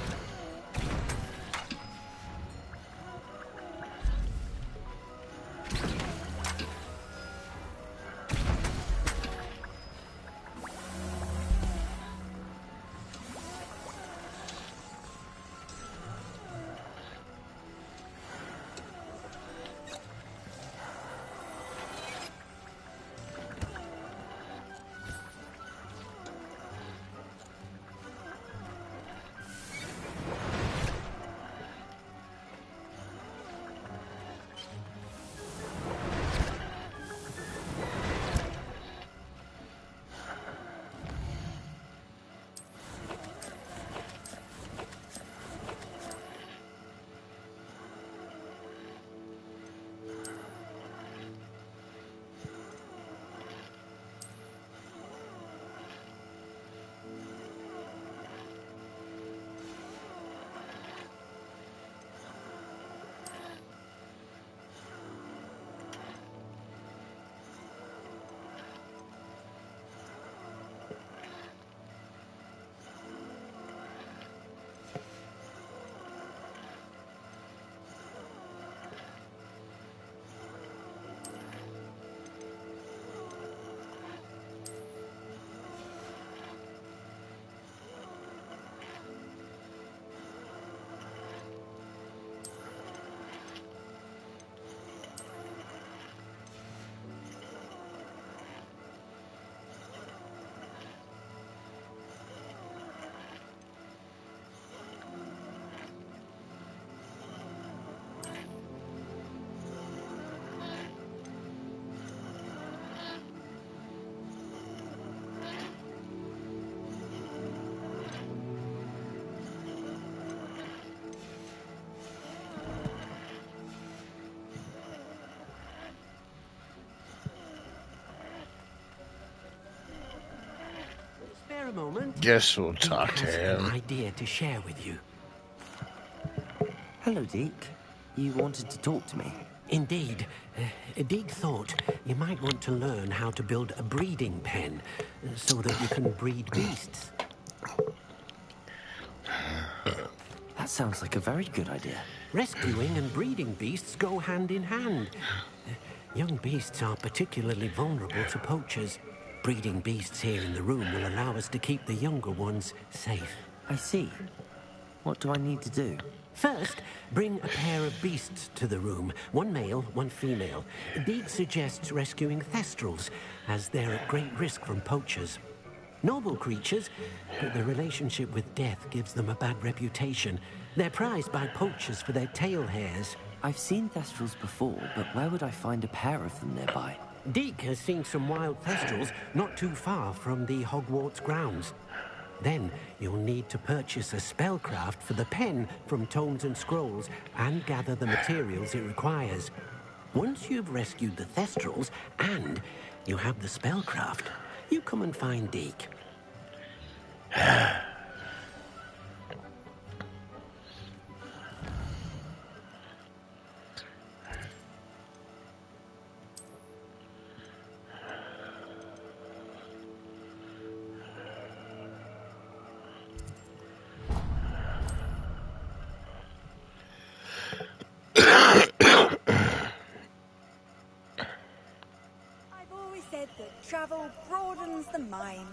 Spare a moment. Guess we'll Deke talk to has him. an idea to share with you. Hello, Deke. You wanted to talk to me? Indeed. Uh, Deke thought you might want to learn how to build a breeding pen uh, so that you can breed beasts. That sounds like a very good idea. Rescuing and breeding beasts go hand in hand. Uh, young beasts are particularly vulnerable to poachers. Breeding beasts here in the room will allow us to keep the younger ones safe. I see. What do I need to do? First, bring a pair of beasts to the room. One male, one female. Deek suggests rescuing thestrals, as they're at great risk from poachers. Noble creatures, but the relationship with death gives them a bad reputation. They're prized by poachers for their tail hairs. I've seen thestrals before, but where would I find a pair of them nearby? Deek has seen some wild thestrals not too far from the Hogwarts grounds. Then you'll need to purchase a spellcraft for the pen from Tomes and Scrolls and gather the materials it requires. Once you've rescued the thestrals and you have the spellcraft, you come and find Deek. I've always said that travel broadens the mind.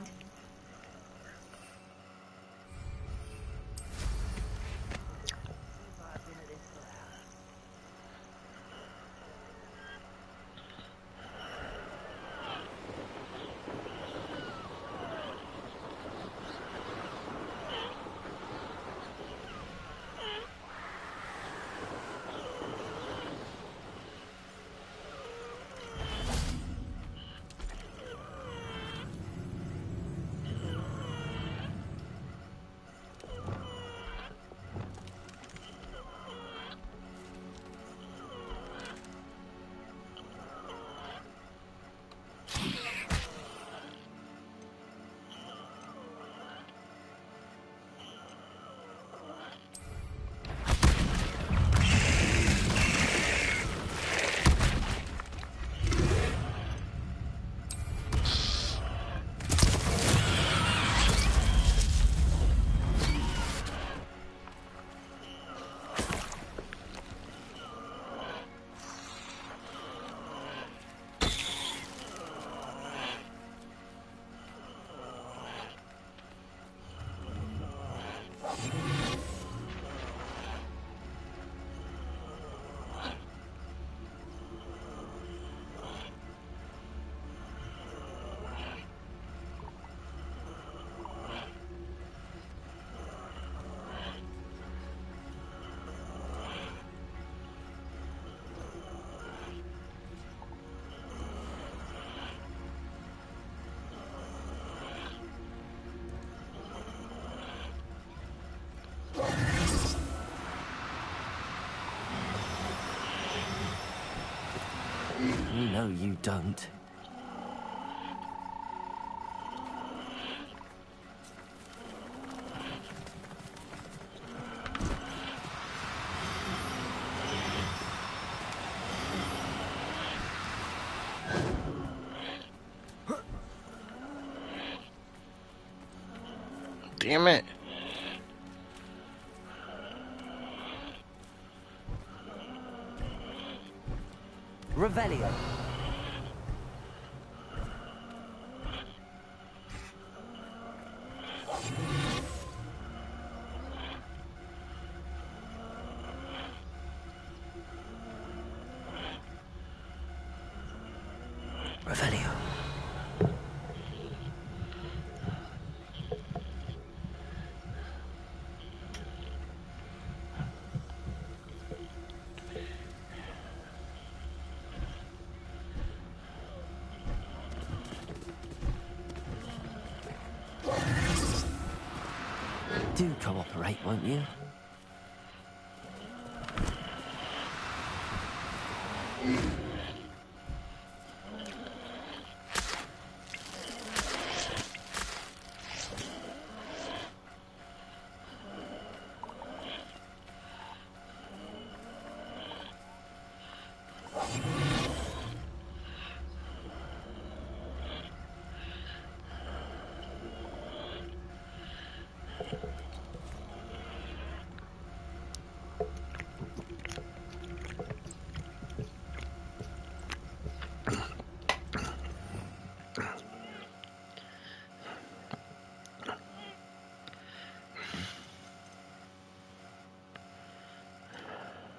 No, you don't. Damn it. Revelio. Revelio. Do cooperate, won't you?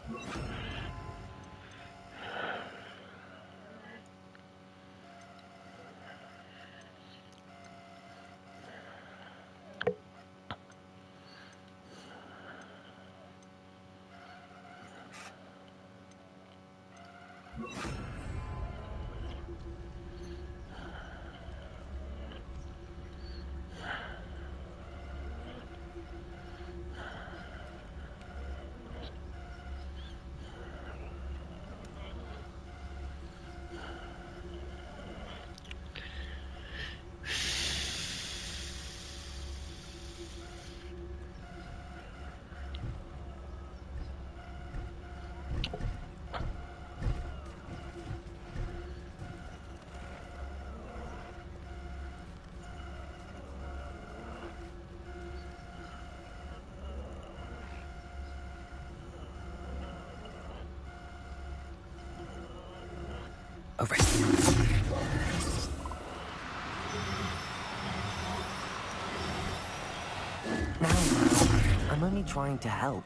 Arrest him. Now, now, I'm only trying to help.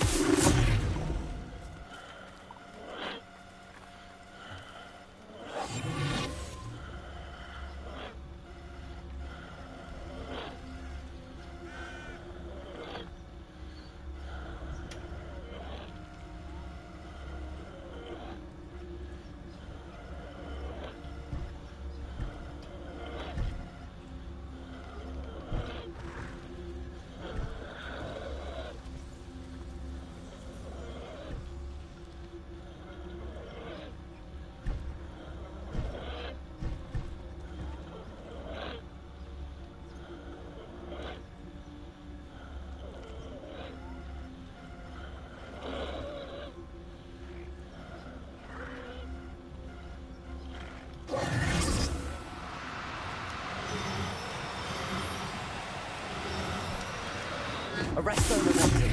Arrest owner wanted.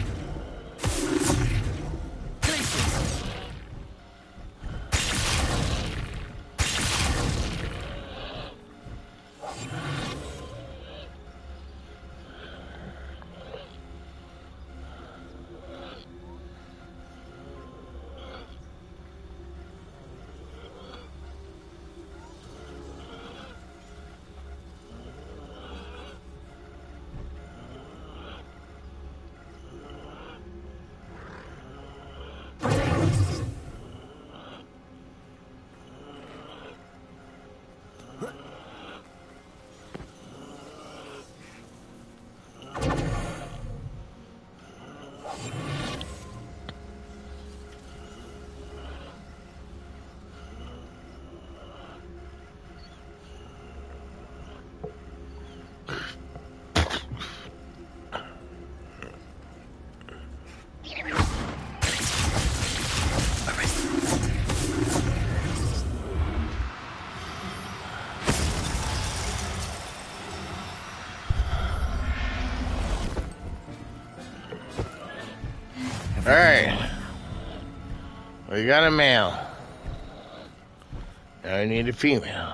Places. Alright. We got a male. Now I need a female.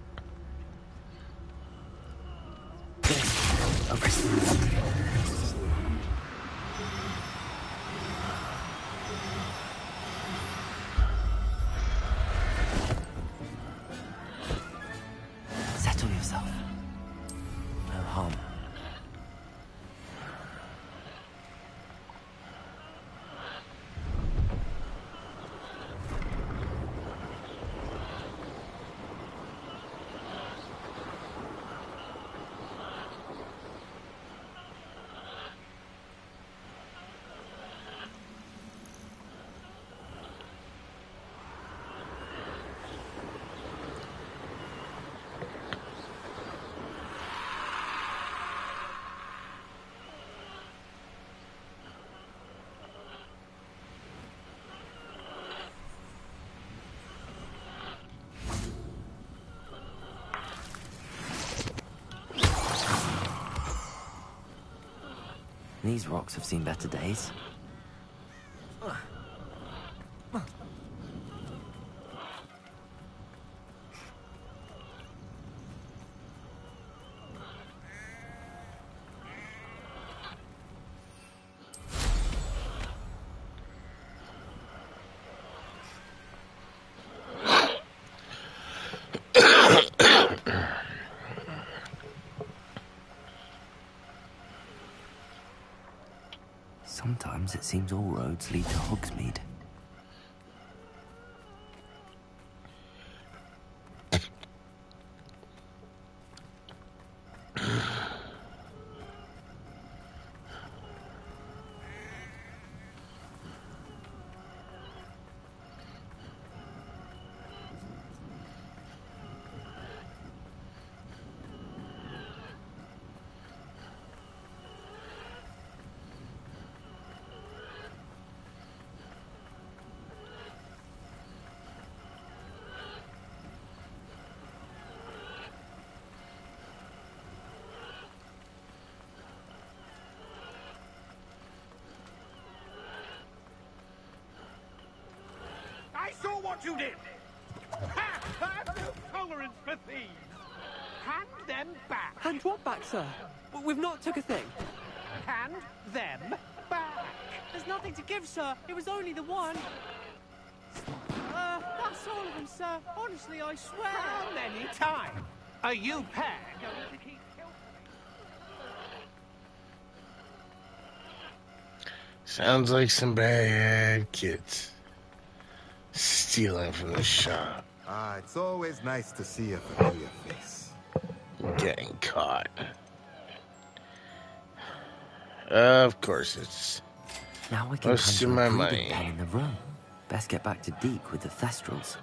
Arrest him. harm. These rocks have seen better days. Sometimes it seems all roads lead to Hogsmeade. I saw what you did! Ha! I've no tolerance for thieves! Hand them back! Hand what back, sir? We've not took a thing. Hand them back! There's nothing to give, sir. It was only the one. Uh, that's all of them, sir. Honestly, I swear. How many times are you pair going to keep Sounds like some bad kids stealing from the shop. Ah, it's always nice to see a familiar face. Getting caught. Of course, it's Now we can most of conjure my a breathing money. pen in the room. Best get back to Deke with the Thestrals.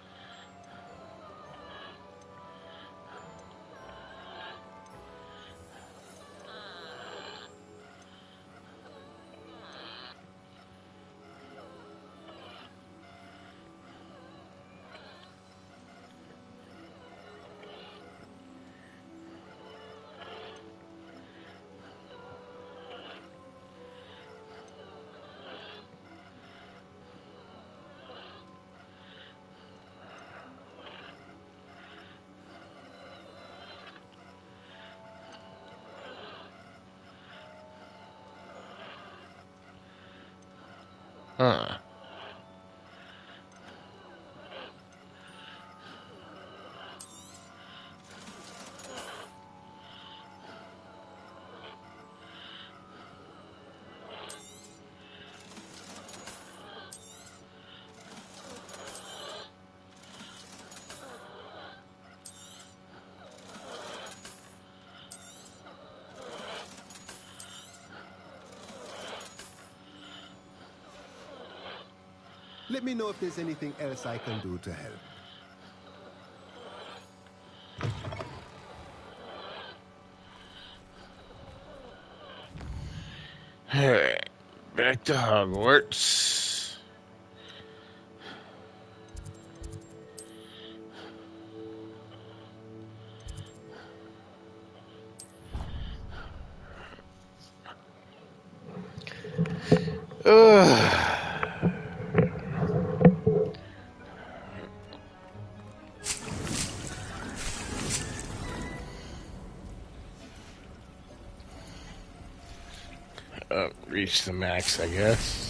Huh. Let me know if there's anything else I can do to help. Alright, back to Hogwarts. Ugh. Uh, reach the max, I guess.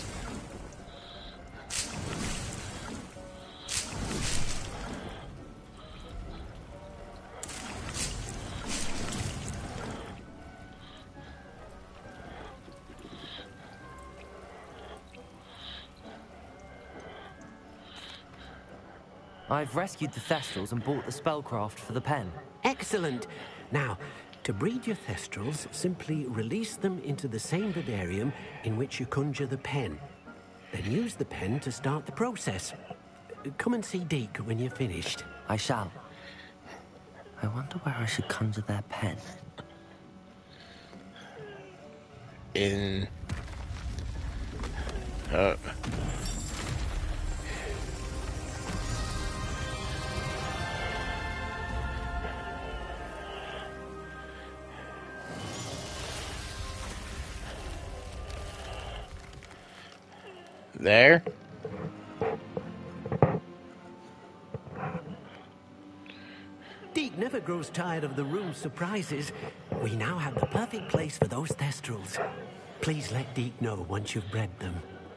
I've rescued the Thestrals and bought the spellcraft for the pen. Excellent. Now, to breed your Thestrals, simply release them into the same vivarium in which you conjure the pen. Then use the pen to start the process. Come and see Deke when you're finished. I shall. I wonder where I should conjure their pen. In... Uh... There. Deke never grows tired of the room's surprises. We now have the perfect place for those Thestrals. Please let Deke know once you've bred them.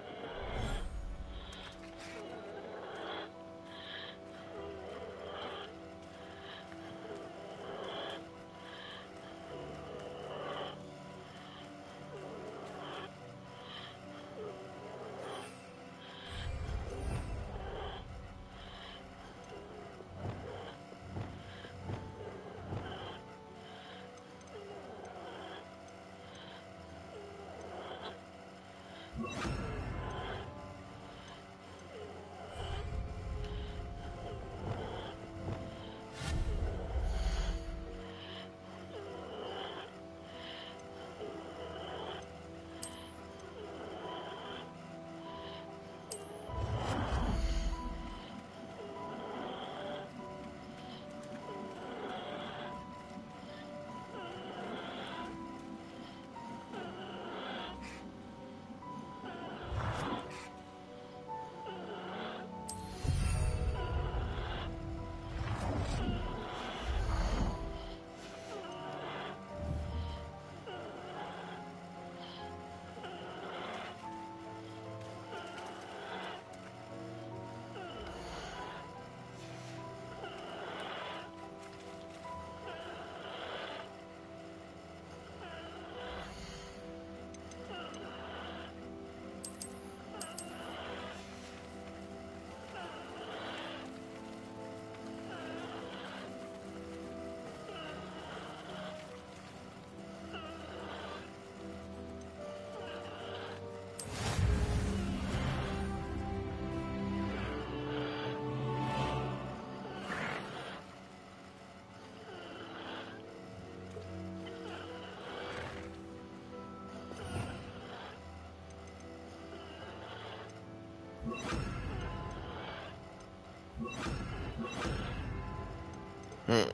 Hmm.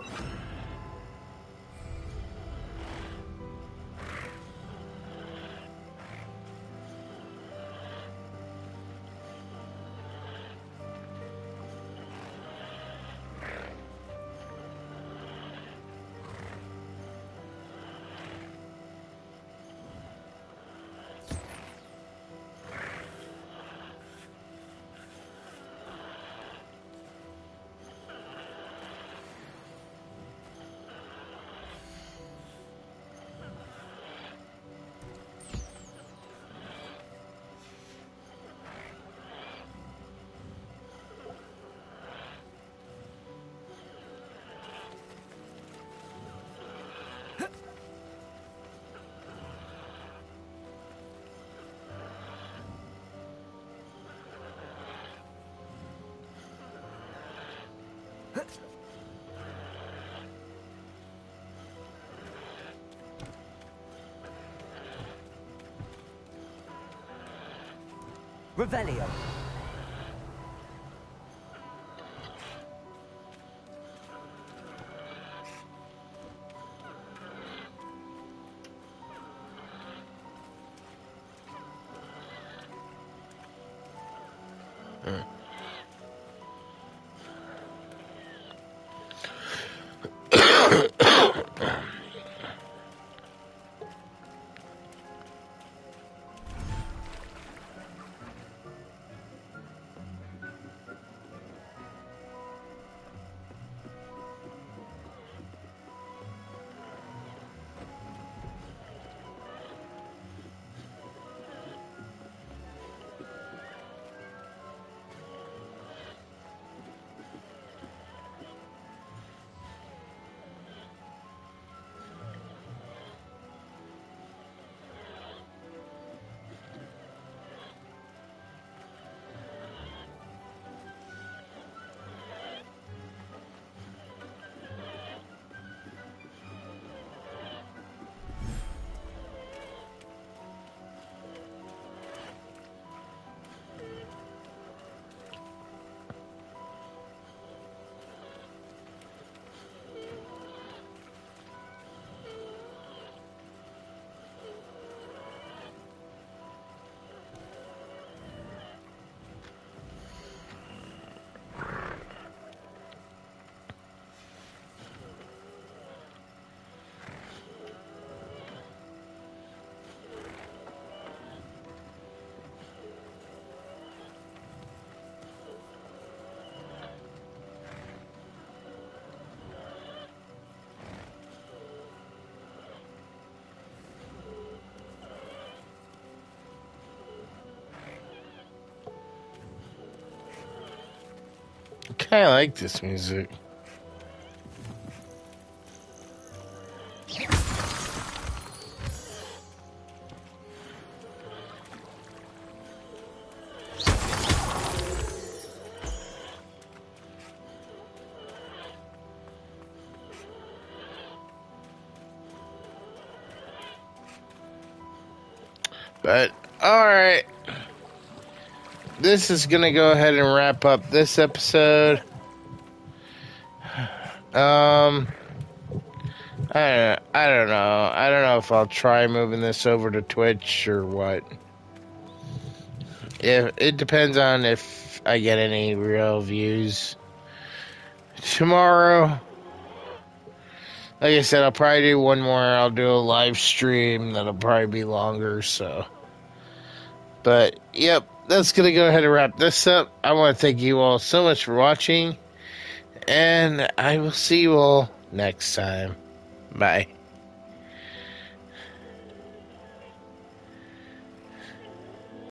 Revelio. Hmm. I like this music. But, alright. This is going to go ahead and wrap up this episode. Um, I don't, I don't know. I don't know if I'll try moving this over to Twitch or what. If, it depends on if I get any real views. Tomorrow, like I said, I'll probably do one more. I'll do a live stream that'll probably be longer, so. But, yep, that's going to go ahead and wrap this up. I want to thank you all so much for watching, and I will see you all next time. Bye.